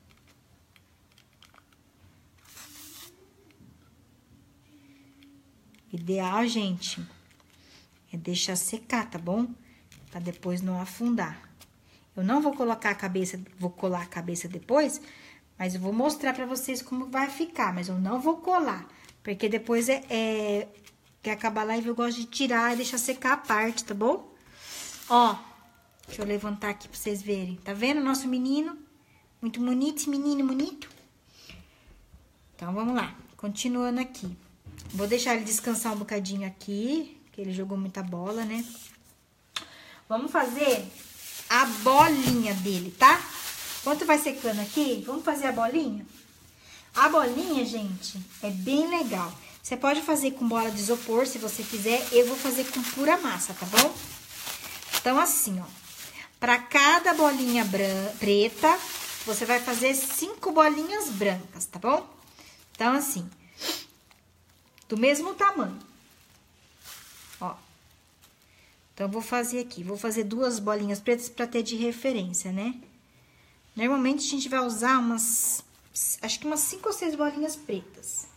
Ideal, gente, é deixar secar, tá bom? Pra depois não afundar. Eu não vou colocar a cabeça, vou colar a cabeça depois, mas eu vou mostrar pra vocês como vai ficar. Mas eu não vou colar, porque depois quer acabar lá e eu gosto de tirar e deixar secar a parte, tá bom? Ó, deixa eu levantar aqui pra vocês verem. Tá vendo o nosso menino? Muito bonito, esse menino bonito. Então, vamos lá. Continuando aqui. Vou deixar ele descansar um bocadinho aqui, que ele jogou muita bola, né? Vamos fazer a bolinha dele, tá? Enquanto vai secando aqui, vamos fazer a bolinha? A bolinha, gente, é bem legal. Você pode fazer com bola de isopor, se você quiser. Eu vou fazer com pura massa, tá bom? Então, assim, ó. Pra cada bolinha preta, você vai fazer 5 bolinhas brancas, tá bom? Então, assim, do mesmo tamanho. Ó. Então, eu vou fazer aqui. Vou fazer 2 bolinhas pretas pra ter de referência, né? Normalmente, a gente vai usar acho que umas 5 ou 6 bolinhas pretas.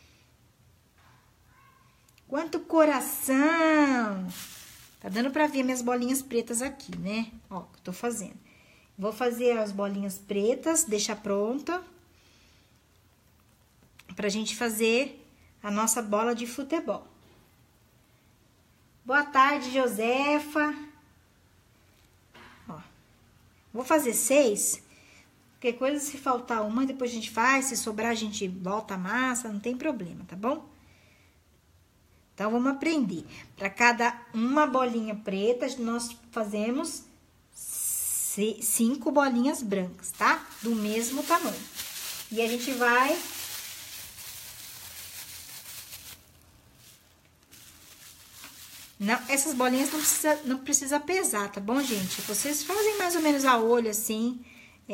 Quanto coração! Tá dando pra ver minhas bolinhas pretas aqui, né? Ó, que eu tô fazendo. Vou fazer as bolinhas pretas, deixar pronta. Pra gente fazer a nossa bola de futebol. Boa tarde, Josefa. Ó, vou fazer 6. Qualquer coisa, se faltar uma, depois a gente faz. Se sobrar, a gente volta a massa, não tem problema, tá bom? Então, vamos aprender. Para cada uma bolinha preta, nós fazemos 5 bolinhas brancas, tá? Do mesmo tamanho. E a gente vai... Não, essas bolinhas não precisa pesar, tá bom, gente? Vocês fazem mais ou menos a olho, assim.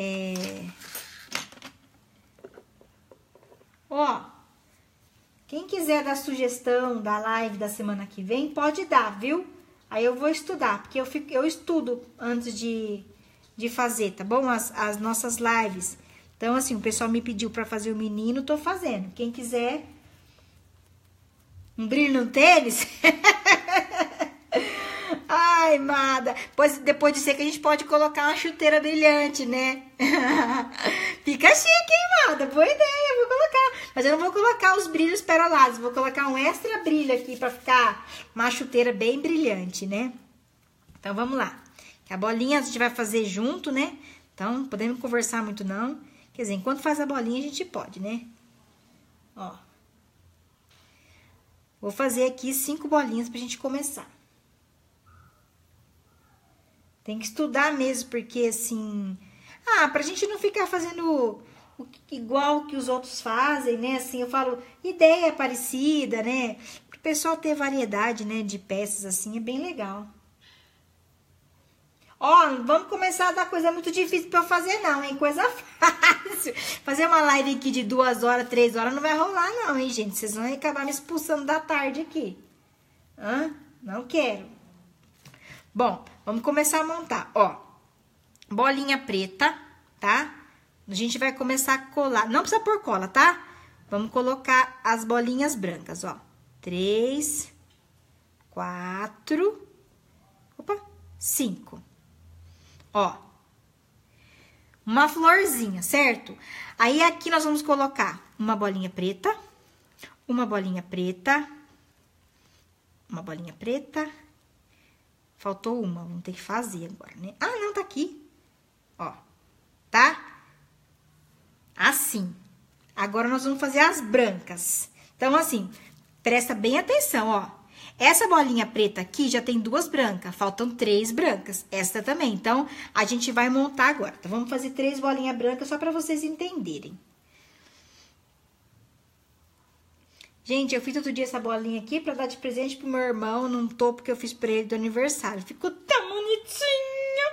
Ó, quem quiser dar sugestão da live da semana que vem, pode dar, viu? Aí eu vou estudar, porque eu estudo antes de fazer, tá bom? As nossas lives. Então, assim, o pessoal me pediu pra fazer o menino, tô fazendo. Quem quiser um brilho no tênis... Ai, Mada. Depois de ser que a gente pode colocar uma chuteira brilhante, né? Fica chique, hein, Mada? Boa ideia, vou colocar. Mas eu não vou colocar os brilhos perolados. Vou colocar um extra brilho aqui pra ficar uma chuteira bem brilhante, né? Então, vamos lá. A bolinha a gente vai fazer junto, né? Então, não podemos conversar muito, não. Quer dizer, enquanto faz a bolinha, a gente pode, né? Ó. Vou fazer aqui 5 bolinhas pra gente começar. Tem que estudar mesmo, porque assim... pra gente não ficar fazendo igual que os outros fazem, né? Assim, eu falo, ideia parecida, né? Pro pessoal ter variedade, né? De peças, assim, é bem legal. Ó, não vamos começar a dar coisa muito difícil pra eu fazer, não, hein? Coisa fácil. Fazer uma live aqui de 2 horas, 3 horas não vai rolar, não, hein, gente? Vocês vão acabar me expulsando da tarde aqui. Hã? Não quero. Bom, vamos começar a montar. Ó, bolinha preta, tá? A gente vai começar a colar. Não precisa pôr cola, tá? Vamos colocar as bolinhas brancas, ó. 3, 4, 5. Ó, uma florzinha, certo? Aí, aqui nós vamos colocar uma bolinha preta, uma bolinha preta, uma bolinha preta. Faltou uma, vamos ter que fazer agora, né? Ah, não, tá aqui. Ó, tá? Assim. Agora, nós vamos fazer as brancas. Então, assim, presta bem atenção, ó. Essa bolinha preta aqui já tem 2 brancas, faltam 3 brancas. Essa também. Então, a gente vai montar agora. Então, vamos fazer 3 bolinhas brancas só pra vocês entenderem. Gente, eu fiz outro dia essa bolinha aqui pra dar de presente pro meu irmão num topo que eu fiz pra ele do aniversário. Ficou tão bonitinho.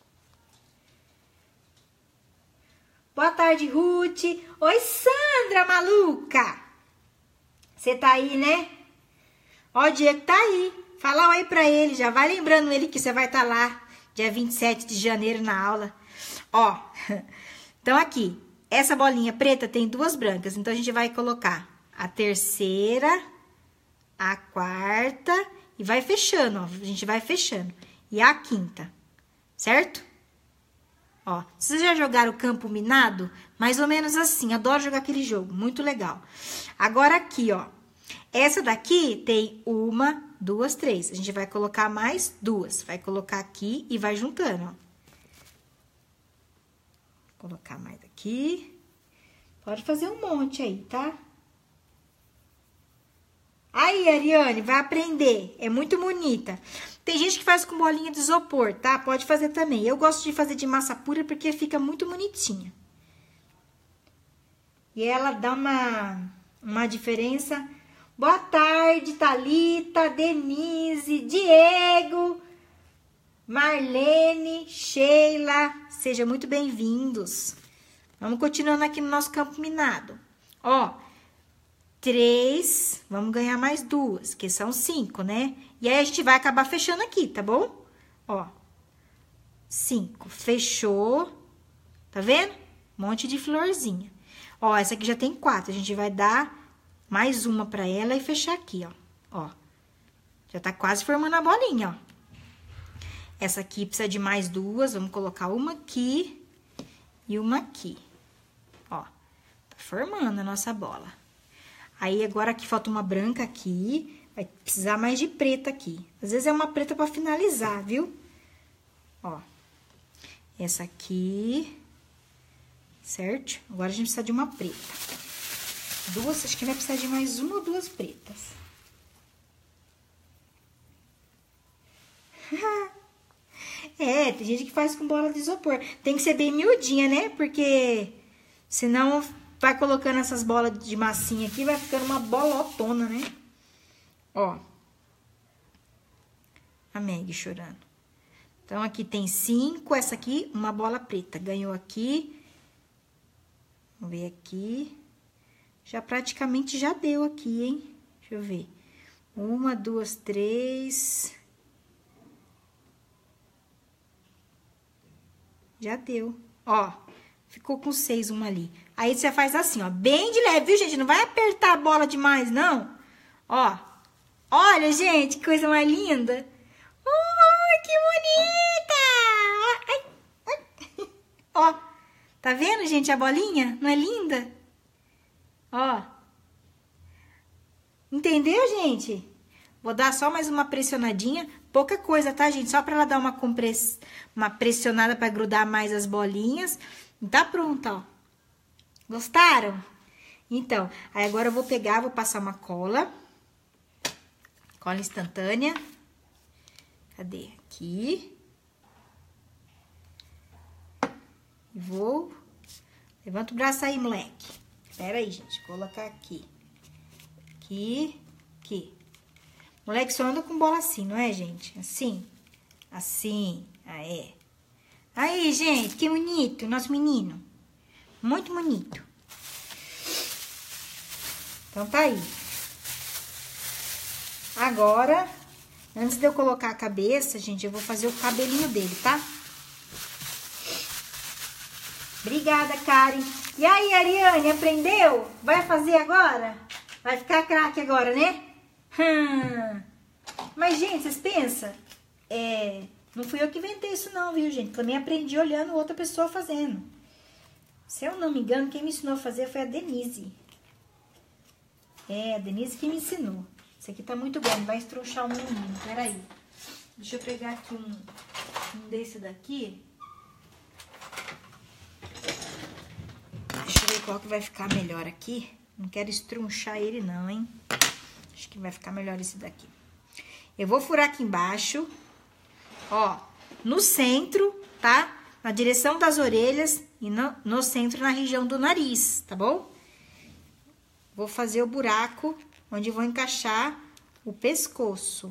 Boa tarde, Ruth. Oi, Sandra, maluca. Você tá aí, né? Ó, o Diego tá aí. Fala oi pra ele. Já vai lembrando ele que você vai estar lá dia 27 de janeiro na aula. Ó, então aqui, essa bolinha preta tem 2 brancas. Então, a gente vai colocar a terceira, a quarta e vai fechando, ó. A gente vai fechando. E a quinta, certo? Ó, vocês já jogaram Campo Minado? Mais ou menos assim, adoro jogar aquele jogo, muito legal. Agora aqui, ó, essa daqui tem 1, 2, 3. A gente vai colocar mais 2. Vai colocar aqui e vai juntando, ó. Vou colocar mais aqui. Pode fazer um monte aí, tá? Aí, Ariane, vai aprender. É muito bonita. Tem gente que faz com bolinha de isopor, tá? Pode fazer também. Eu gosto de fazer de massa pura porque fica muito bonitinha. E ela dá uma diferença. Boa tarde, Thalita, Denise, Diego, Marlene, Sheila. Sejam muito bem-vindos. Vamos continuando aqui no nosso Campo Minado. Ó, 3, vamos ganhar mais 2, que são 5, né? E aí, a gente vai acabar fechando aqui, tá bom? Ó, 5, fechou, tá vendo? Um monte de florzinha. Ó, essa aqui já tem 4, a gente vai dar mais uma pra ela e fechar aqui, ó. Ó, já tá quase formando a bolinha, ó. Essa aqui precisa de mais 2, vamos colocar uma aqui e uma aqui. Ó, tá formando a nossa bola. Aí, agora aqui falta uma branca aqui. Vai precisar mais de preta aqui. Às vezes é uma preta pra finalizar, viu? Ó. Essa aqui. Certo? Agora a gente precisa de uma preta. 2, acho que vai precisar de mais 1 ou 2 pretas. É, tem gente que faz com bola de isopor. Tem que ser bem miudinha, né? Porque senão vai colocando essas bolas de massinha aqui, vai ficando uma bolotona, né? Ó. A Meg chorando. Então, aqui tem 5, essa aqui, uma bola preta. Ganhou aqui. Vamos ver aqui. Já praticamente já deu aqui, hein? Deixa eu ver. 1, 2, 3. Já deu. Ó, ficou com 6 uma ali. Aí, você faz assim, ó, bem de leve, viu, gente? Não vai apertar a bola demais, não. Ó, olha, gente, que coisa mais linda. Que bonita! Ai, ai. Ó, tá vendo, gente, a bolinha? Não é linda? Ó. Entendeu, gente? Vou dar só mais uma pressionadinha. Pouca coisa, tá, gente? Só pra ela dar uma pressionada pra grudar mais as bolinhas. E tá pronta, ó. Gostaram? Então, aí agora eu vou pegar, vou passar uma cola. Cola instantânea. Cadê? Aqui. Vou. Levanta o braço aí, moleque. Espera aí, gente. Vou colocar aqui. Aqui. Aqui. Moleque só anda com bola assim, não é, gente? Assim. Assim. Aí. Aí, gente. Que bonito. Nosso menino. Muito bonito. Então, tá aí. agora, antes de eu colocar a cabeça, gente, eu vou fazer o cabelinho dele, tá? Obrigada, Karen. E aí, Ariane, aprendeu? Vai fazer agora? Vai ficar craque agora, né? Mas, gente, vocês pensam? Não fui eu que inventei isso não, viu, gente? Também aprendi olhando outra pessoa fazendo. Se eu não me engano, quem me ensinou a fazer foi a Denise. A Denise que me ensinou. Esse aqui tá muito grande, vai estruchar o menino. Peraí. Deixa eu pegar aqui um desse daqui. Deixa eu ver qual que vai ficar melhor aqui. Não quero estrunchar ele não, hein? Acho que vai ficar melhor esse daqui. Eu vou furar aqui embaixo. Ó, no centro, tá? Na direção das orelhas e no centro, na região do nariz, tá bom? Vou fazer o buraco onde vou encaixar o pescoço.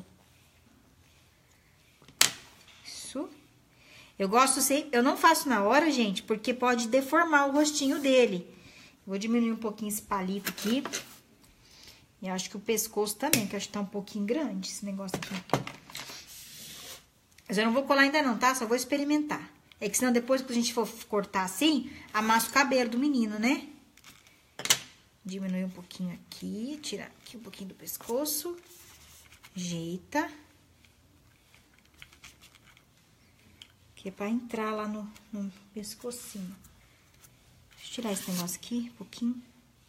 Isso. Eu não faço na hora, gente, porque pode deformar o rostinho dele. Vou diminuir um pouquinho esse palito aqui. E acho que o pescoço também, que acho que tá um pouquinho grande esse negócio aqui. Mas eu não vou colar ainda não, tá? Só vou experimentar. É que senão depois que a gente for cortar assim, amassa o cabelo do menino, né? Diminui um pouquinho aqui, tirar aqui um pouquinho do pescoço. Ajeita. Que é pra entrar lá no pescocinho. Deixa eu tirar esse negócio aqui, um pouquinho.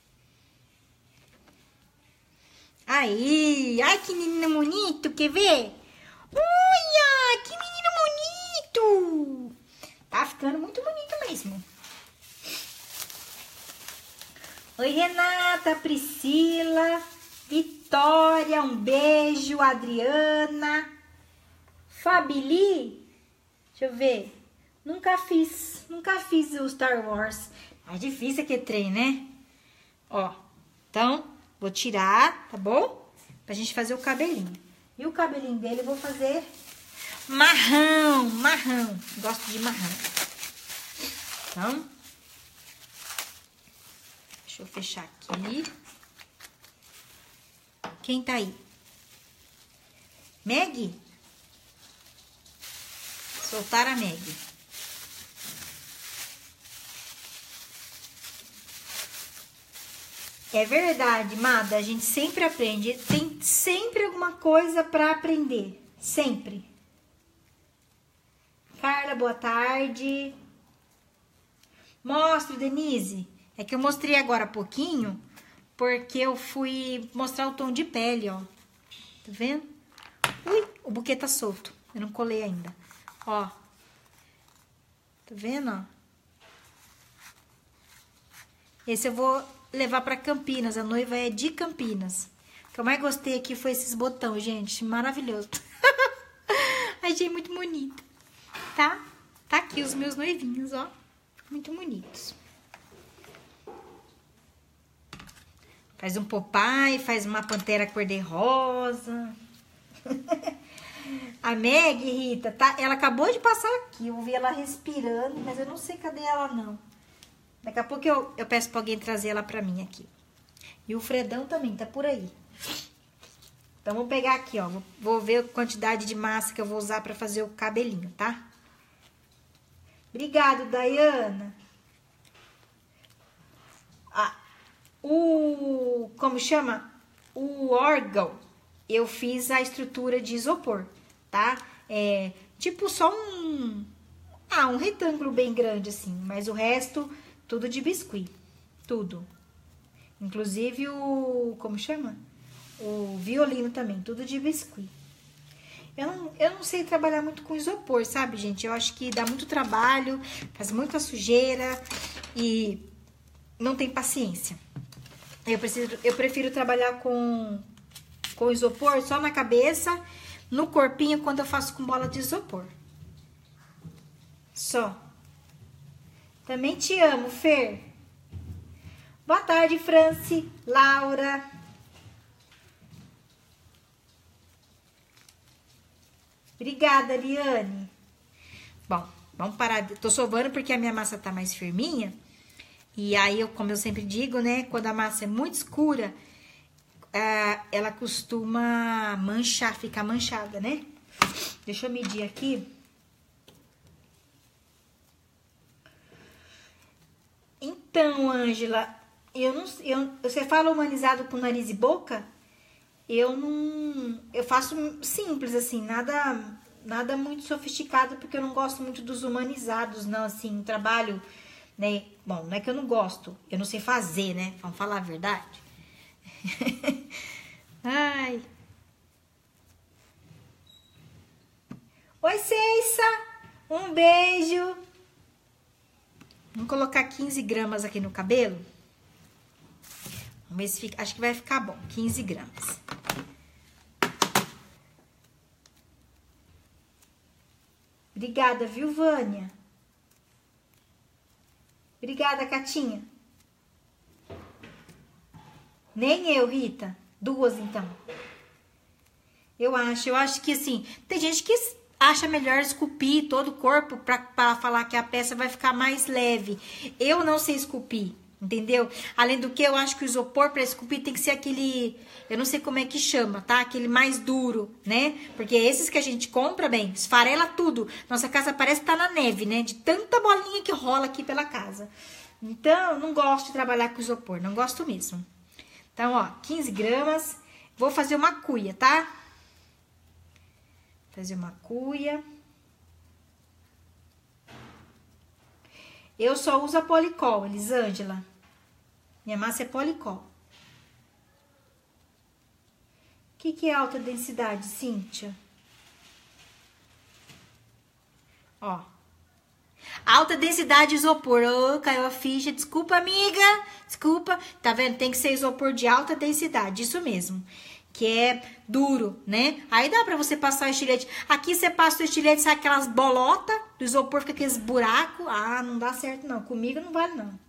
Aí! Ai, que menino bonito, quer ver? Olha, que menino bonito! Tá ficando muito bonito mesmo. Oi, Renata, Priscila, Vitória, um beijo, Adriana, Fabili, deixa eu ver, nunca fiz o Star Wars. Mais difícil aquele trem, né? Ó, então, vou tirar, tá bom? Pra gente fazer o cabelinho. E o cabelinho dele eu vou fazer marrão. Gosto de marrão. Então, deixa eu fechar aqui. Quem tá aí? Meg? Soltar a Meg. É verdade, Mada, a gente sempre aprende. Tem sempre alguma coisa pra aprender. Sempre. Carla, boa tarde. Mostre, Denise. É que eu mostrei agora há pouquinho, porque eu fui mostrar o tom de pele, ó. Tá vendo? Ui, o buquê tá solto. Eu não colei ainda. Ó. Tá vendo, ó? Esse eu vou levar pra Campinas. A noiva é de Campinas. O que eu mais gostei aqui foi esses botões, gente. Maravilhoso. Achei muito bonito. Tá? Tá aqui os meus noivinhos, ó. Muito bonitos. Faz um Popeye, faz uma pantera cor-de-rosa. A Meg, Rita, tá? Ela acabou de passar aqui. Eu vi ela respirando, mas eu não sei cadê ela, não. Daqui a pouco eu peço pra alguém trazer ela pra mim aqui. E o Fredão também, tá por aí. Então, vou pegar aqui, ó. Vou ver a quantidade de massa que eu vou usar pra fazer o cabelinho, tá? Obrigado, Dayana. Como chama? O órgão, eu fiz a estrutura de isopor, tá? Tipo só um retângulo bem grande, assim. Mas o resto, tudo de biscuit. Tudo. Inclusive como chama? O violino também, tudo de biscuit. Eu não sei trabalhar muito com isopor, sabe, gente? Eu acho que dá muito trabalho, faz muita sujeira e não tem paciência. Eu prefiro trabalhar com isopor só na cabeça, no corpinho, quando eu faço com bola de isopor. Só. Também te amo, Fer. Boa tarde, Franci, Laura. Obrigada, Liane. Bom, vamos parar. Tô sovando porque a minha massa tá mais firminha. E aí, como eu sempre digo, né? Quando a massa é muito escura, ela costuma manchar, ficar manchada, né? Deixa eu medir aqui. Então, Ângela, você fala humanizado com nariz e boca? Eu faço simples, assim, nada muito sofisticado, porque eu não gosto muito dos humanizados, não, assim, trabalho, né? Bom, não é que eu não gosto, eu não sei fazer, né? Vamos falar a verdade. Ai. Oi, Ceissa, um beijo. Vamos colocar 15 gramas aqui no cabelo. Vamos ver se fica, acho que vai ficar bom, 15 gramas. Obrigada, viu, Vânia? Obrigada, Catinha. Nem eu, Rita. 2, então. Eu acho que assim, tem gente que acha melhor esculpir todo o corpo pra falar que a peça vai ficar mais leve. Eu não sei esculpir, entendeu? Além do que, eu acho que o isopor pra esculpir tem que ser aquele, eu não sei como é que chama, tá? Aquele mais duro, né? Porque esses que a gente compra, bem, esfarela tudo. Nossa casa parece que tá na neve, né? De tanta bolinha que rola aqui pela casa. Então, eu não gosto de trabalhar com isopor, não gosto mesmo. Então, ó, 15 gramas. Vou fazer uma cuia, tá? Fazer uma cuia. Eu só uso a Policol, Elisângela. Minha massa é Policol. O que é alta densidade, Cíntia? Ó. Alta densidade isopor. Ô, caiu a ficha. Desculpa, amiga. Desculpa. Tá vendo? Tem que ser isopor de alta densidade. Isso mesmo. Que é duro, né? Aí dá pra você passar o estilete. Aqui você passa o estilete, sai aquelas bolotas. Do isopor fica aqueles buracos. Ah, não dá certo não. Comigo não vale não.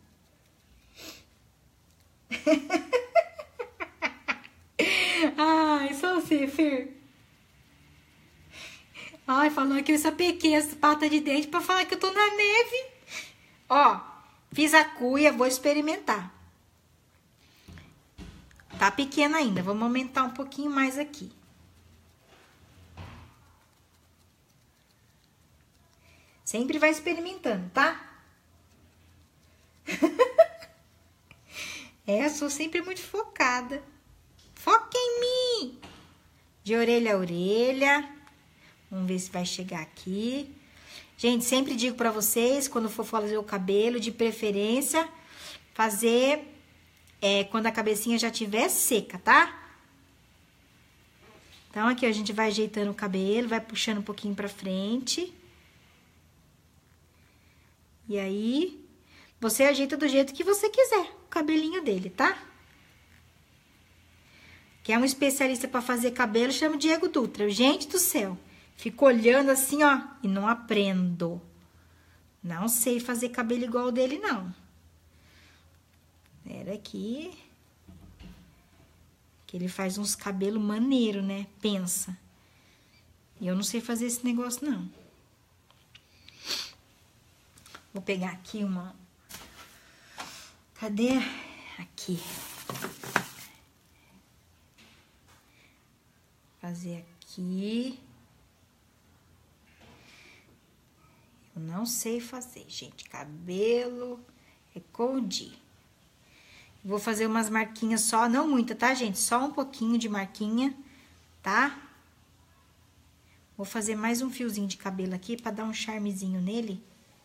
Ai, só você, Fer. Ai, falando que eu sapequei as patas de dente pra falar que eu tô na neve. Ó, fiz a cuia, vou experimentar. Tá pequena ainda, vamos aumentar um pouquinho mais aqui. Sempre vai experimentando, tá? Eu sou sempre muito focada. Foca em mim! De orelha a orelha. Vamos ver se vai chegar aqui. Gente, sempre digo pra vocês, quando for fazer o cabelo, de preferência, fazer quando a cabecinha já estiver seca, tá? Então, aqui, ó, a gente vai ajeitando o cabelo, vai puxando um pouquinho pra frente. E aí, você ajeita do jeito que você quiser o cabelinho dele, tá? Quem é um especialista pra fazer cabelo, chama o Diego Dutra. Gente do céu! Fico olhando assim, ó, e não aprendo. Não sei fazer cabelo igual o dele, não. Pera aqui. Que ele faz uns cabelos maneiros, né? Pensa. E eu não sei fazer esse negócio, não. Vou pegar aqui uma... Cadê? Aqui. Fazer aqui... Eu não sei fazer, gente. Cabelo é com o Di. Vou fazer umas marquinhas só, não muita, tá, gente? Só um pouquinho de marquinha, tá? Vou fazer mais um fiozinho de cabelo aqui pra dar um charmezinho nele.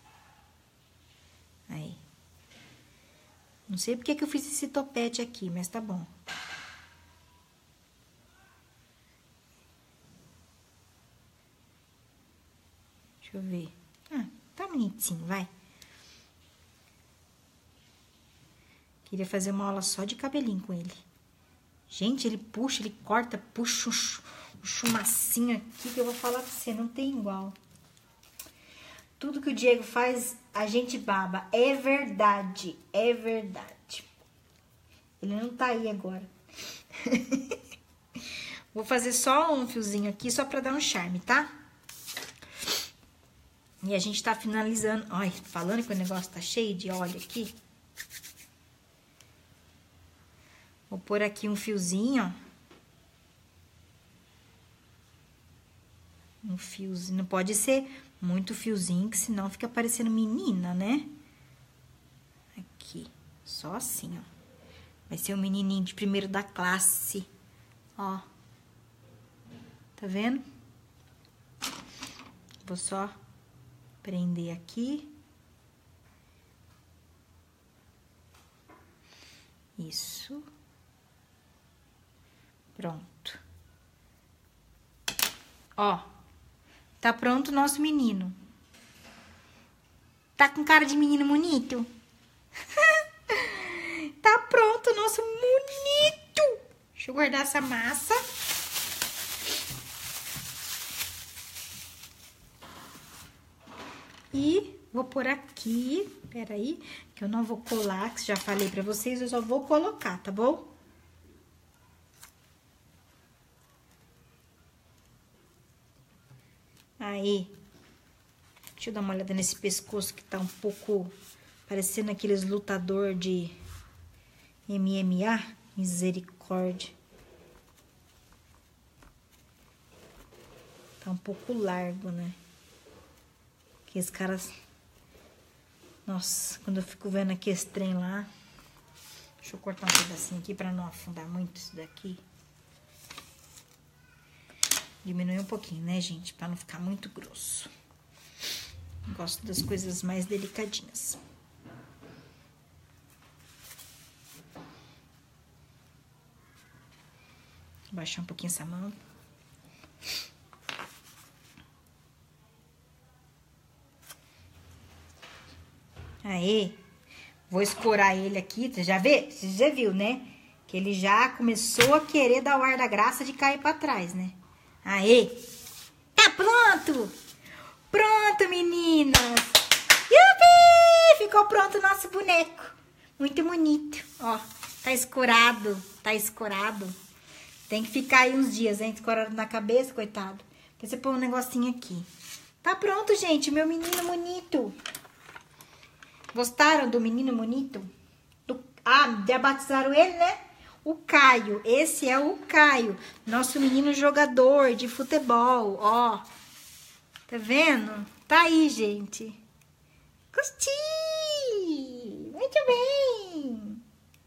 Aí. Não sei porque que eu fiz esse topete aqui, mas tá bom. Deixa eu ver. Ah, tá bonitinho, vai. Queria fazer uma aula só de cabelinho com ele. Gente, ele puxa, ele corta, puxa um chumacinho aqui que eu vou falar pra você, não tem igual. Tudo que o Diego faz, a gente baba. É verdade, é verdade. Ele não tá aí agora. Vou fazer só um fiozinho aqui, só pra dar um charme, tá? E a gente tá finalizando. Olha, falando que o negócio tá cheio de óleo aqui. Vou pôr aqui um fiozinho, ó. Um fiozinho, não pode ser muito fiozinho, que senão fica parecendo menina, né? Aqui, só assim, ó. Vai ser um menininho de primeiro da classe, ó. Tá vendo? Vou só prender aqui. Isso. Pronto. Ó, tá pronto o nosso menino. Tá com cara de menino bonito? Tá pronto o nosso bonito. Deixa eu guardar essa massa. E vou pôr aqui, peraí, que eu não vou colar, que já falei pra vocês, eu só vou colocar, tá bom? Aí, deixa eu dar uma olhada nesse pescoço que tá um pouco parecendo aqueles lutador de MMA, misericórdia. Tá um pouco largo, né? Aqueles caras... Nossa, quando eu fico vendo aqui esse trem lá... Deixa eu cortar um pedacinho aqui pra não afundar muito isso daqui. Diminuir um pouquinho, né, gente? Pra não ficar muito grosso. Gosto das coisas mais delicadinhas. Vou baixar um pouquinho essa mão. Aí, vou escorar ele aqui, você já viu, né? Que ele já começou a querer dar o ar da graça de cair pra trás, né? Aí, tá pronto! Pronto, meninas! Yupi! Ficou pronto o nosso boneco. Muito bonito, ó. Tá escorado, tá escorado. Tem que ficar aí uns dias, hein? Escorado na cabeça, coitado. Depois você põe um negocinho aqui. Tá pronto, gente, meu menino bonito. Gostaram do menino bonito? Já batizaram ele, né? O Caio. Esse é o Caio. Nosso menino jogador de futebol, ó. Tá vendo? Tá aí, gente. Gostei! Muito bem!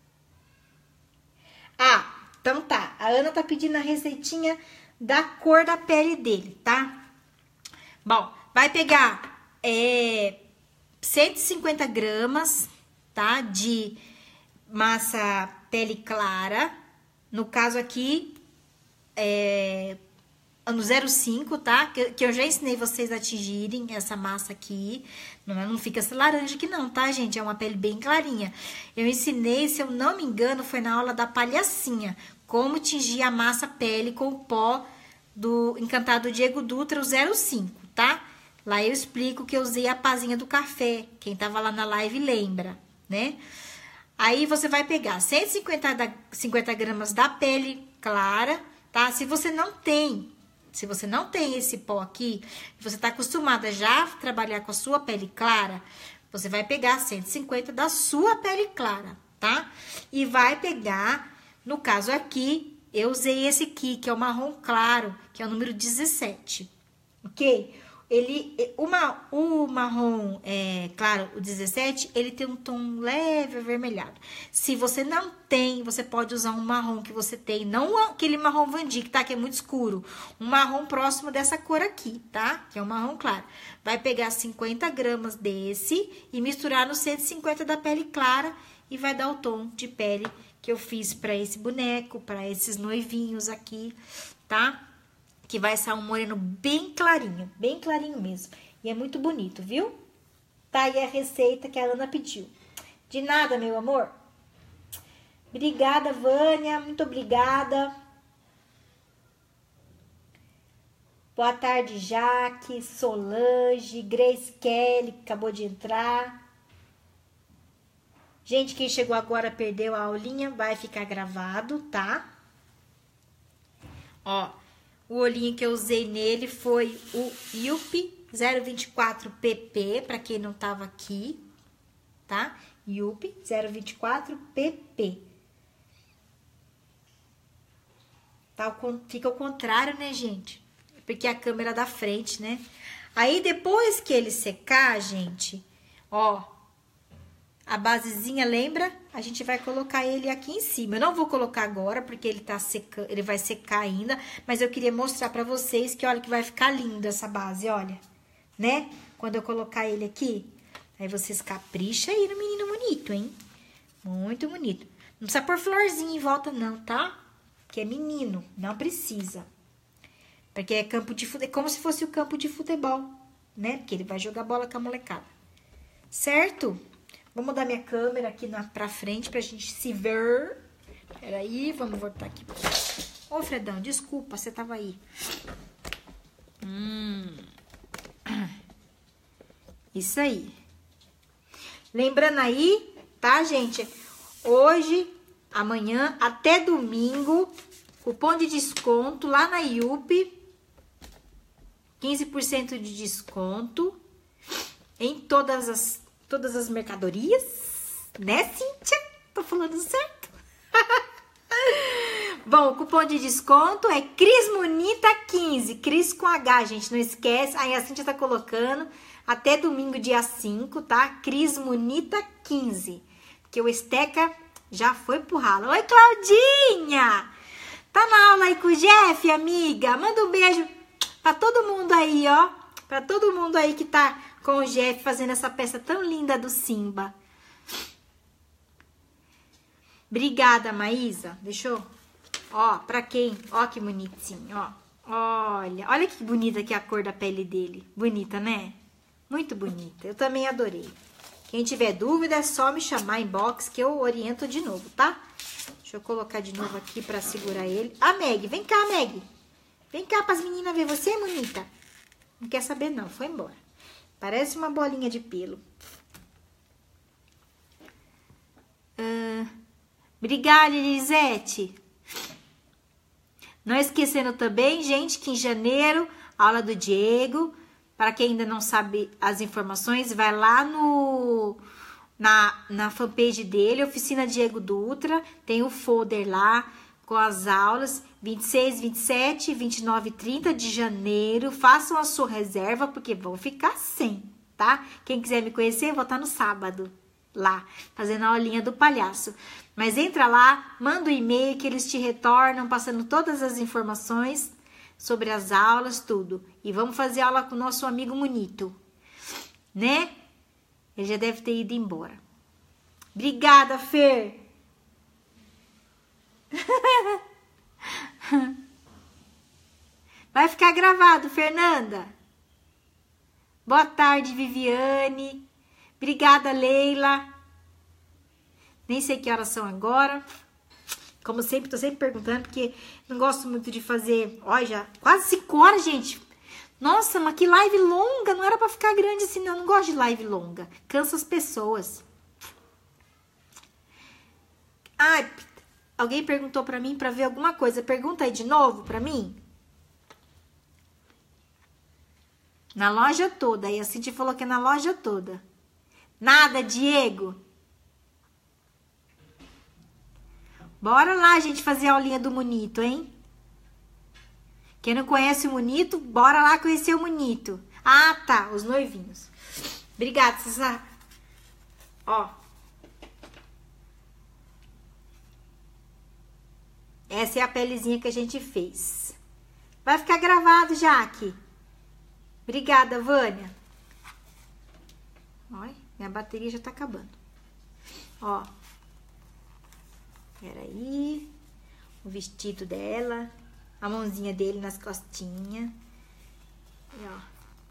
Então tá. A Ana tá pedindo a receitinha da cor da pele dele, tá? Bom, vai pegar 150 gramas, tá? De massa pele clara. No caso aqui, no 0,5, tá? Que eu já ensinei vocês a tingirem essa massa aqui. Não fica essa laranja aqui não, tá, gente? É uma pele bem clarinha. Eu ensinei, se eu não me engano, foi na aula da palhacinha. Como tingir a massa pele com o pó do Encantado Diego Dutra, o 0,5, tá? Lá eu explico que eu usei a pazinha do café. Quem tava lá na live lembra, né? Aí você vai pegar 150 gramas da pele clara, tá? Se você não tem esse pó aqui, você tá acostumada já a trabalhar com a sua pele clara, você vai pegar 150 da sua pele clara, tá? E vai pegar, no caso aqui, eu usei esse aqui, que é o marrom claro, que é o número 17, ok? O marrom, claro, o 17, ele tem um tom leve avermelhado. Se você não tem, você pode usar um marrom que você tem, não aquele marrom Van Dyck, tá? Que é muito escuro. Um marrom próximo dessa cor aqui, tá? Que é um marrom claro. Vai pegar 50 gramas desse e misturar no 150 da pele clara e vai dar o tom de pele que eu fiz pra esse boneco, pra esses noivinhos aqui, tá? Que vai sair um moreno bem clarinho mesmo. E é muito bonito, viu? Tá aí a receita que a Ana pediu. De nada, meu amor. Obrigada, Vânia. Muito obrigada. Boa tarde, Jaque, Solange, Grace Kelly, que acabou de entrar. Gente, quem chegou agora perdeu a aulinha, vai ficar gravado, tá? Ó. O olhinho que eu usei nele foi o Yupi 024 PP, para quem não tava aqui, tá? Yupi 024 PP. Fica ao contrário, né, gente? Porque a câmera da frente, né? Aí, depois que ele secar, gente, ó, a basezinha, lembra? A gente vai colocar ele aqui em cima. Eu não vou colocar agora, porque ele tá secando, ele vai secar ainda, mas eu queria mostrar pra vocês que, olha, que vai ficar lindo essa base, olha, né? Quando eu colocar ele aqui, aí vocês capricham aí no menino bonito, hein? Muito bonito. Não precisa pôr florzinha em volta, não, tá? Que é menino, não precisa. Porque é campo de futebol, é como se fosse o campo de futebol, né? Porque ele vai jogar bola com a molecada. Certo? Vou mudar minha câmera aqui pra frente pra gente se ver. Peraí, vamos voltar aqui. Ô, Fredão, desculpa, você tava aí. Isso aí. Lembrando aí, tá, gente? Hoje, amanhã, até domingo, cupom de desconto lá na Yupi. 15% de desconto em todas as mercadorias, né, Cíntia? Tô falando certo? Bom, o cupom de desconto é CrisMonita15, Cris com H, gente, não esquece. Aí a Cíntia tá colocando até domingo, dia 5, tá? CrisMonita15, porque o Esteca já foi pro ralo. Oi, Claudinha! Tá na aula aí com o Jeff, amiga? Manda um beijo pra todo mundo aí, ó. Pra todo mundo aí que tá com o Jeff fazendo essa peça tão linda do Simba. Obrigada, Maísa. Deixa eu... Ó, pra quem? Ó que bonitinho, ó. Olha que bonita que é a cor da pele dele. Bonita, né? Muito bonita. Eu também adorei. Quem tiver dúvida é só me chamar inbox que eu oriento de novo, tá? Deixa eu colocar de novo aqui pra segurar ele. Ah, Meg, vem cá, Meg. Vem cá pras meninas ver você, bonita. Não quer saber não, foi embora. Parece uma bolinha de pelo. Obrigada, Elisete. Não esquecendo também, gente, que em janeiro, aula do Diego. Para quem ainda não sabe as informações, vai lá na fanpage dele, Oficina Diego Dutra. Tem o folder lá com as aulas 26, 27, 29 e 30 de janeiro. Façam a sua reserva, porque vão ficar sem, tá? Quem quiser me conhecer, vou estar no sábado lá, fazendo a aulinha do palhaço. Mas entra lá, manda um e-mail que eles te retornam, passando todas as informações sobre as aulas, tudo. E vamos fazer aula com o nosso amigo Monito, né? Ele já deve ter ido embora. Obrigada, Fer! Vai ficar gravado, Fernanda. Boa tarde, Viviane. Obrigada, Leila. Nem sei que horas são agora. Como sempre, tô sempre perguntando, porque não gosto muito de fazer... Olha, já quase 5 horas, gente. Nossa, mas que live longa. Não era pra ficar grande assim, não. Eu não gosto de live longa. Cansa as pessoas. Ai, alguém perguntou pra mim pra ver alguma coisa. Pergunta aí de novo pra mim. Na loja toda. Aí a Cintia falou que é na loja toda. Nada, Diego. Bora lá, gente, fazer a aulinha do Monito, hein? Quem não conhece o Monito, bora lá conhecer o Monito. Ah, tá, os noivinhos. Obrigada, César. Ó. Essa é a pelezinha que a gente fez. Vai ficar gravado, Jaque. Obrigada, Vânia. Olha, minha bateria já tá acabando. Ó. Peraí. O vestido dela. A mãozinha dele nas costinhas. E ó.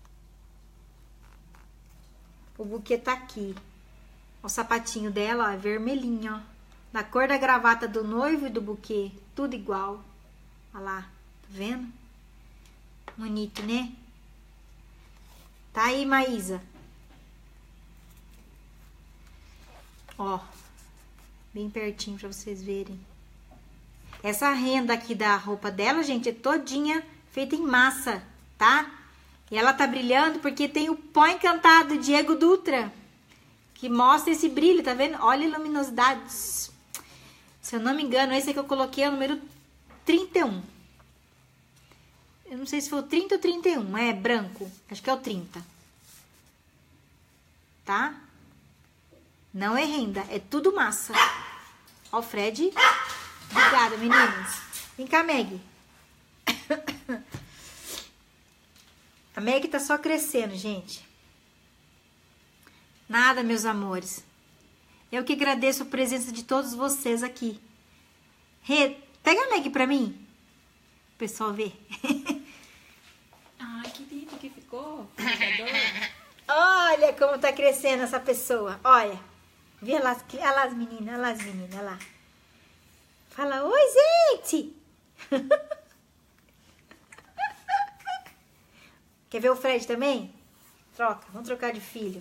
O buquê tá aqui. O sapatinho dela, ó, é vermelhinho, ó. Da cor da gravata do noivo e do buquê. Tudo igual. Olha lá. Tá vendo? Bonito, né? Tá aí, Maísa. Ó. Bem pertinho pra vocês verem. Essa renda aqui da roupa dela, gente, é todinha feita em massa, tá? E ela tá brilhando porque tem o pó encantado Diego Dutra, que mostra esse brilho, tá vendo? Olha a luminosidade. Se eu não me engano, esse que eu coloquei é o número 31. Eu não sei se foi o 30 ou 31. É branco. Acho que é o 30. Tá? Não é renda. É tudo massa. Ó o Fred. Obrigada, meninas. Vem cá, Meg. A Meg tá só crescendo, gente. Nada, meus amores. Eu que agradeço a presença de todos vocês aqui. Rê, pega a Meg pra mim. O pessoal ver. Ai, que lindo que ficou. Olha como tá crescendo essa pessoa. Olha. Vê lá, olha lá as meninas, olha lá. Fala, oi, gente. Quer ver o Fred também? Troca, vamos trocar de filho.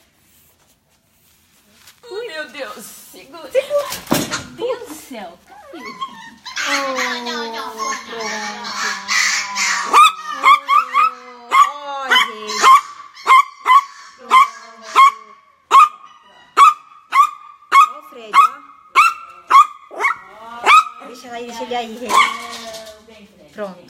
Ui, meu Deus. Segura. Meu Deus do céu. Deixa ele chegar aí, Rê. Pronto.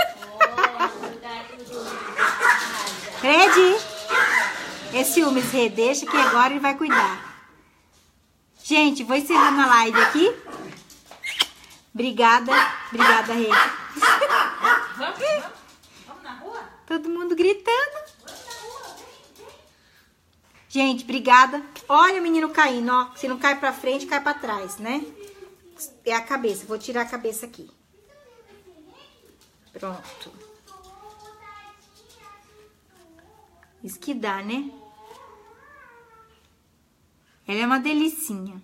Fred, esse ciúmes, Rê, deixa que agora ele vai cuidar. Gente, vou encerrando a live aqui. Obrigada, Rê. Vamos na rua? Todo mundo gritando. Gente, obrigada. Olha o menino caindo, ó. Se não cai pra frente, cai pra trás, né? É a cabeça. Vou tirar a cabeça aqui. Pronto. Isso que dá, né? Ela é uma delicinha.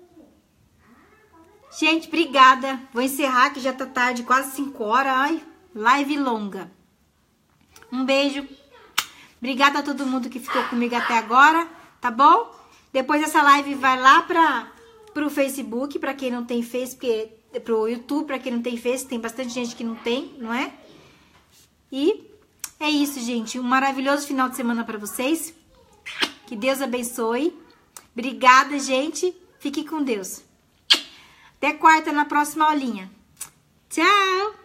Gente, obrigada. Vou encerrar que já tá tarde, quase 5 horas. Ai, live longa. Um beijo. Obrigada a todo mundo que ficou comigo até agora, tá bom? Depois essa live vai lá pro Facebook, pra quem não tem Facebook, pro YouTube, pra quem não tem Facebook, tem bastante gente que não tem, não é? E é isso, gente. Um maravilhoso final de semana pra vocês. Que Deus abençoe. Obrigada, gente. Fique com Deus. Até quarta na próxima aulinha. Tchau!